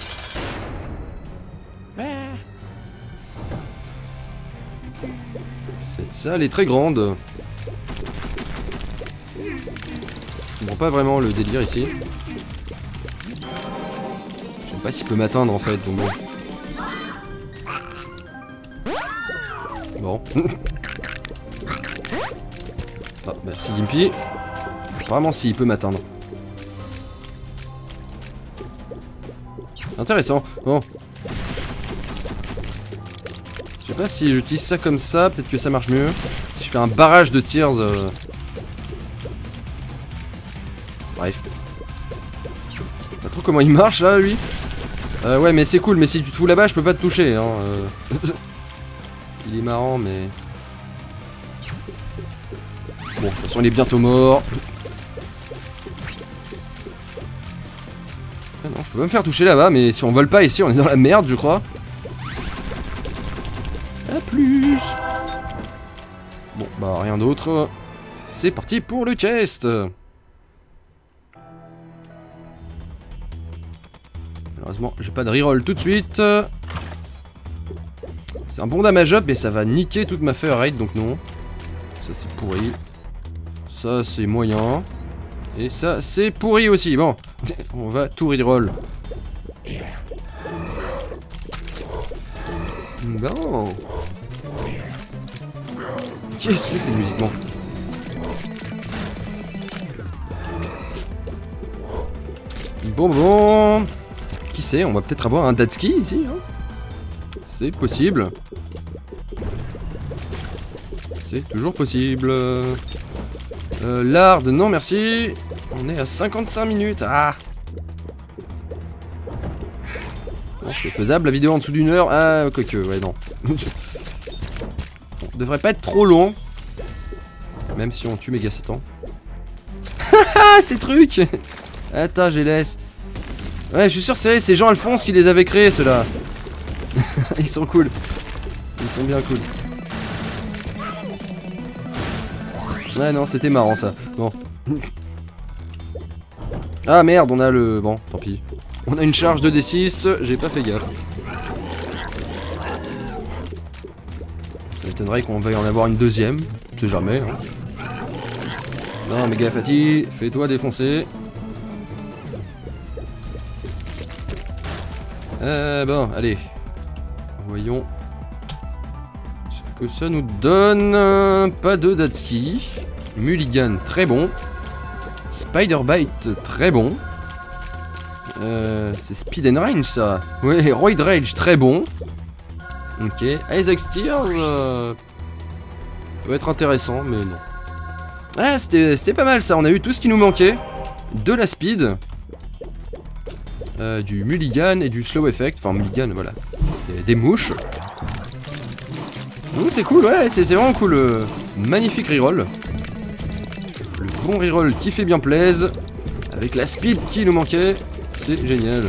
A: Cette salle est très grande. Je comprends pas vraiment le délire ici. Je sais pas s'il peut m'atteindre en fait, donc bon. Bon. Ah, merci Gimpy. Vraiment s'il peut m'atteindre. Intéressant. Bon. Je sais pas si j'utilise ça comme ça, peut-être que ça marche mieux. Si je fais un barrage de tirs. Bref. Je sais pas trop comment il marche là, lui. Ouais, mais c'est cool, mais si tu te fous là-bas, je peux pas te toucher. Hein, Il est marrant, mais. Bon, de toute façon, il est bientôt mort. Ah non, je peux pas me faire toucher là-bas, mais si on vole pas ici, on est dans la merde, je crois. A plus. Bon, bah rien d'autre. C'est parti pour le chest. Malheureusement, j'ai pas de reroll tout de suite. C'est un bon damage up, mais ça va niquer toute ma fire rate, donc non. Ça c'est pourri. Ça c'est moyen. Et ça c'est pourri aussi. Bon, on va tout reroll. Bon. Qu'est-ce que c'est que cette musique? Bon. Bon. Qui sait, on va peut-être avoir un Datski ici. Hein, c'est possible. C'est toujours possible. Lard, non merci. On est à 55 minutes. Ah. Bon, c'est faisable, la vidéo en dessous d'une heure. Ah, quoique, ouais, non. Bon, devrait pas être trop long. Même si on tue Méga Satan. Haha, ces trucs. Attends, je les laisse. Ouais, je suis sûr, c'est Jean Alphonse qui les avait créés, ceux-là. Ils sont cool. Ils sont bien cool. Ouais, non, c'était marrant, ça. Bon. Ah, merde, on a le... Bon, tant pis. On a une charge de D6, j'ai pas fait gaffe. Ça m'étonnerait qu'on veuille en avoir une deuxième. On sait jamais, hein. Non, Méga Fati, fais-toi défoncer. Bon, allez. Voyons ce que ça nous donne. Pas de Datski. Mulligan, très bon. Spider-Bite, très bon. C'est Speed and Range, ça. Ouais, Roid Rage, très bon. Ok. Isaac Steers, peut être intéressant, mais non. Ah, c'était pas mal, ça. On a eu tout ce qui nous manquait. De la speed. Du mulligan et du slow effect. Enfin, mulligan, voilà. Des mouches. C'est cool, ouais, c'est vraiment cool. Magnifique reroll. Le bon reroll qui fait bien plaise. Avec la speed qui nous manquait. C'est génial.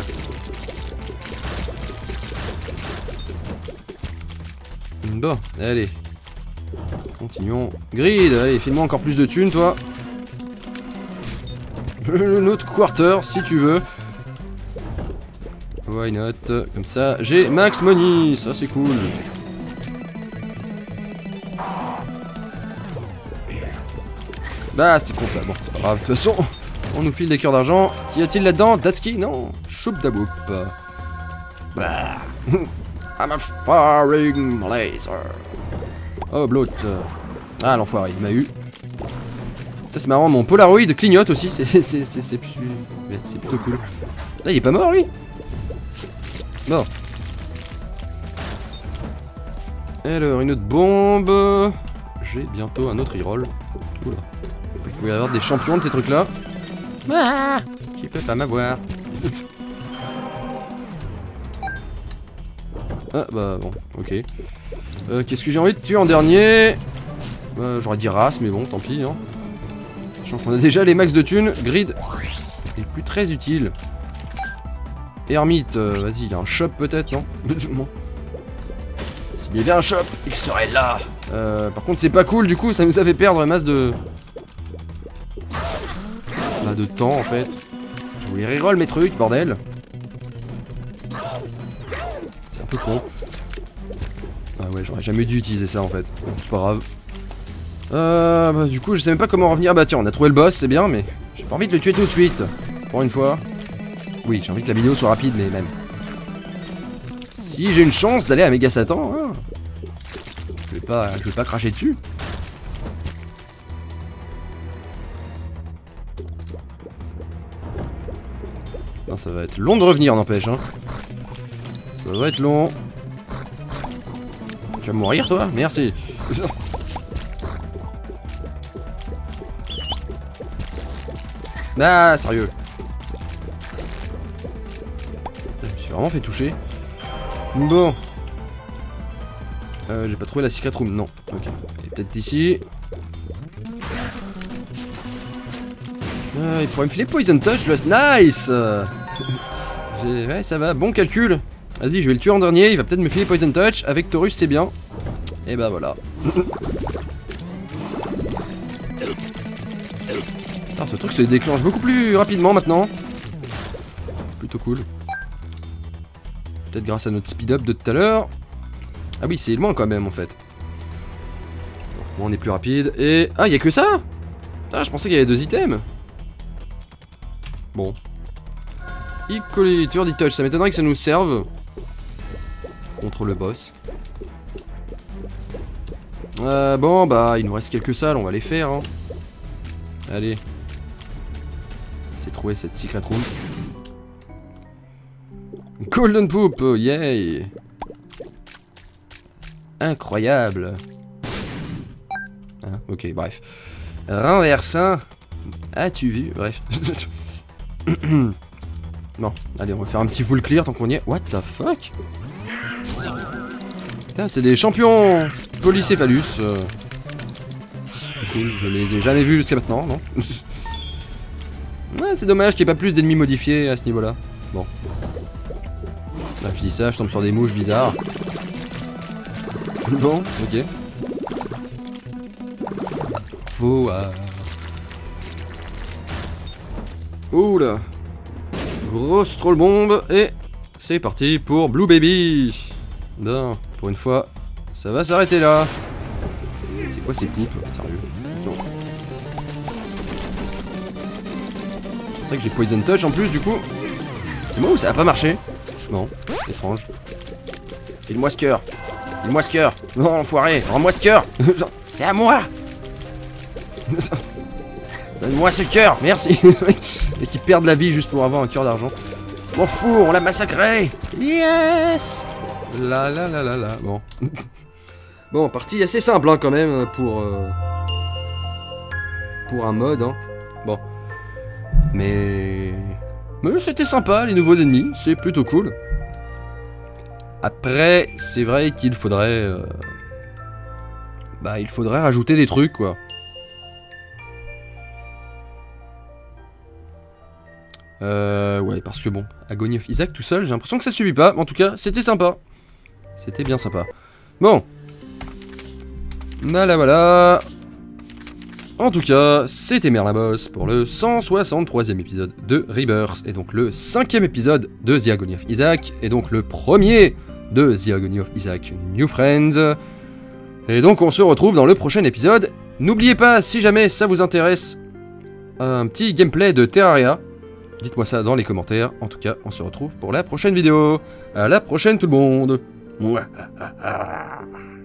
A: Bon, allez. Continuons. Grid, allez, file-moi encore plus de thunes, toi. Un autre quarter, si tu veux. Why not? Comme ça, j'ai max money. Ça, c'est cool. Bah, c'était con ça. Bon, c'est pas grave. De toute façon, on nous file des cœurs d'argent. Qu'y a-t-il là-dedans? Datski? Non. Choup daboup. Bah. I'm a firing laser. Oh, bloat. Ah, l'enfoiré, il m'a eu. C'est marrant, mon Polaroid clignote aussi. C'est plutôt cool. Là, il est pas mort, lui. Bon. Alors, une autre bombe. J'ai bientôt un autre reroll. Oula. Il va y avoir des champions de ces trucs-là. Ah, qui peut pas m'avoir. Ah, bah bon, ok. Qu'est-ce que j'ai envie de tuer en dernier? J'aurais dit race, mais bon, tant pis. Hein. Sachant qu'on a déjà les max de thunes. Grid est plus très utile. Hermite, vas-y, il y a un shop peut-être, non? Bon. S'il y avait un shop, il serait là. Par contre, c'est pas cool, du coup, ça nous a fait perdre masse de... Bah, de temps, en fait. Je voulais reroll mes trucs, bordel. C'est un peu con. Ah ouais, j'aurais jamais dû utiliser ça, en fait. Bon, c'est pas grave. Bah, du coup, je sais même pas comment revenir. Bah, tiens, on a trouvé le boss, c'est bien, mais j'ai pas envie de le tuer tout de suite. Pour une fois. Oui, j'ai envie que la vidéo soit rapide, mais même. Si j'ai une chance d'aller à Méga Satan, hein, je vais pas cracher dessus. Non, ça va être long de revenir, n'empêche. Hein. Ça va être long. Tu vas mourir, toi? Merci. Ah, sérieux. Je me suis vraiment fait toucher. Bon. J'ai pas trouvé la secret room, non. Ok. Elle est peut-être ici. Il pourrait me filer Poison Touch, le nice. Ouais, ça va, bon calcul. Vas-y, je vais le tuer en dernier, il va peut-être me filer Poison Touch. Avec Taurus, c'est bien. Et bah voilà. Ah, ce truc se déclenche beaucoup plus rapidement maintenant. Plutôt cool. Peut-être grâce à notre speed up de tout à l'heure. Ah oui, c'est loin quand même en fait. Bon, on est plus rapide. Et... Ah, y'a que ça? Ah, je pensais qu'il y avait 2 items. Bon. Equalizer touch, ça m'étonnerait que ça nous serve. Contre le boss. Bon, bah, il nous reste quelques salles, on va les faire. Hein. Allez. C'est trouvé cette secret room. Golden Poop, yay! Incroyable. Hein, ok, bref. Renversant. As-tu vu? Bref. Bon, allez, on va faire un petit full clear tant qu'on y est. What the fuck? Putain, c'est des champions polycéphalus. Cool, je les ai jamais vus jusqu'à maintenant, non? Ouais, c'est dommage qu'il n'y ait pas plus d'ennemis modifiés à ce niveau-là. Bon. Là, je dis ça, je tombe sur des mouches bizarres. Bon, ok. Foire. Oula. Grosse troll bombe. Et c'est parti pour Blue Baby. Non, pour une fois, ça va s'arrêter là. C'est quoi ces poupes? Sérieux? Non. C'est vrai que j'ai Poison Touch en plus du coup. C'est moi ou ça a pas marché? Non, étrange. File-moi ce cœur. File-moi ce cœur. Non, enfoiré, rends-moi ce cœur. C'est à moi. Donne-moi ce cœur, merci. Et qui perdent la vie juste pour avoir un cœur d'argent. M'en fous, on l'a massacré. Yes. La la la la la. Bon. Bon, partie assez simple hein, quand même pour un mode. Hein. Bon. Mais c'était sympa les nouveaux ennemis, c'est plutôt cool. Après, c'est vrai qu'il faudrait il faudrait rajouter des trucs quoi. Ouais, parce que bon, Agony of Isaac tout seul, j'ai l'impression que ça suffit pas. Mais en tout cas, c'était sympa. C'était bien sympa. Bon. Voilà. En tout cas, c'était Merlin Boss pour le 163e épisode de Rebirth. Et donc le 5e épisode de The Agony of Isaac. Et donc le premier de The Agony of Isaac New Friends. Et donc on se retrouve dans le prochain épisode. N'oubliez pas, si jamais ça vous intéresse, un petit gameplay de Terraria. Dites-moi ça dans les commentaires. En tout cas, on se retrouve pour la prochaine vidéo. À la prochaine tout le monde. Mouah.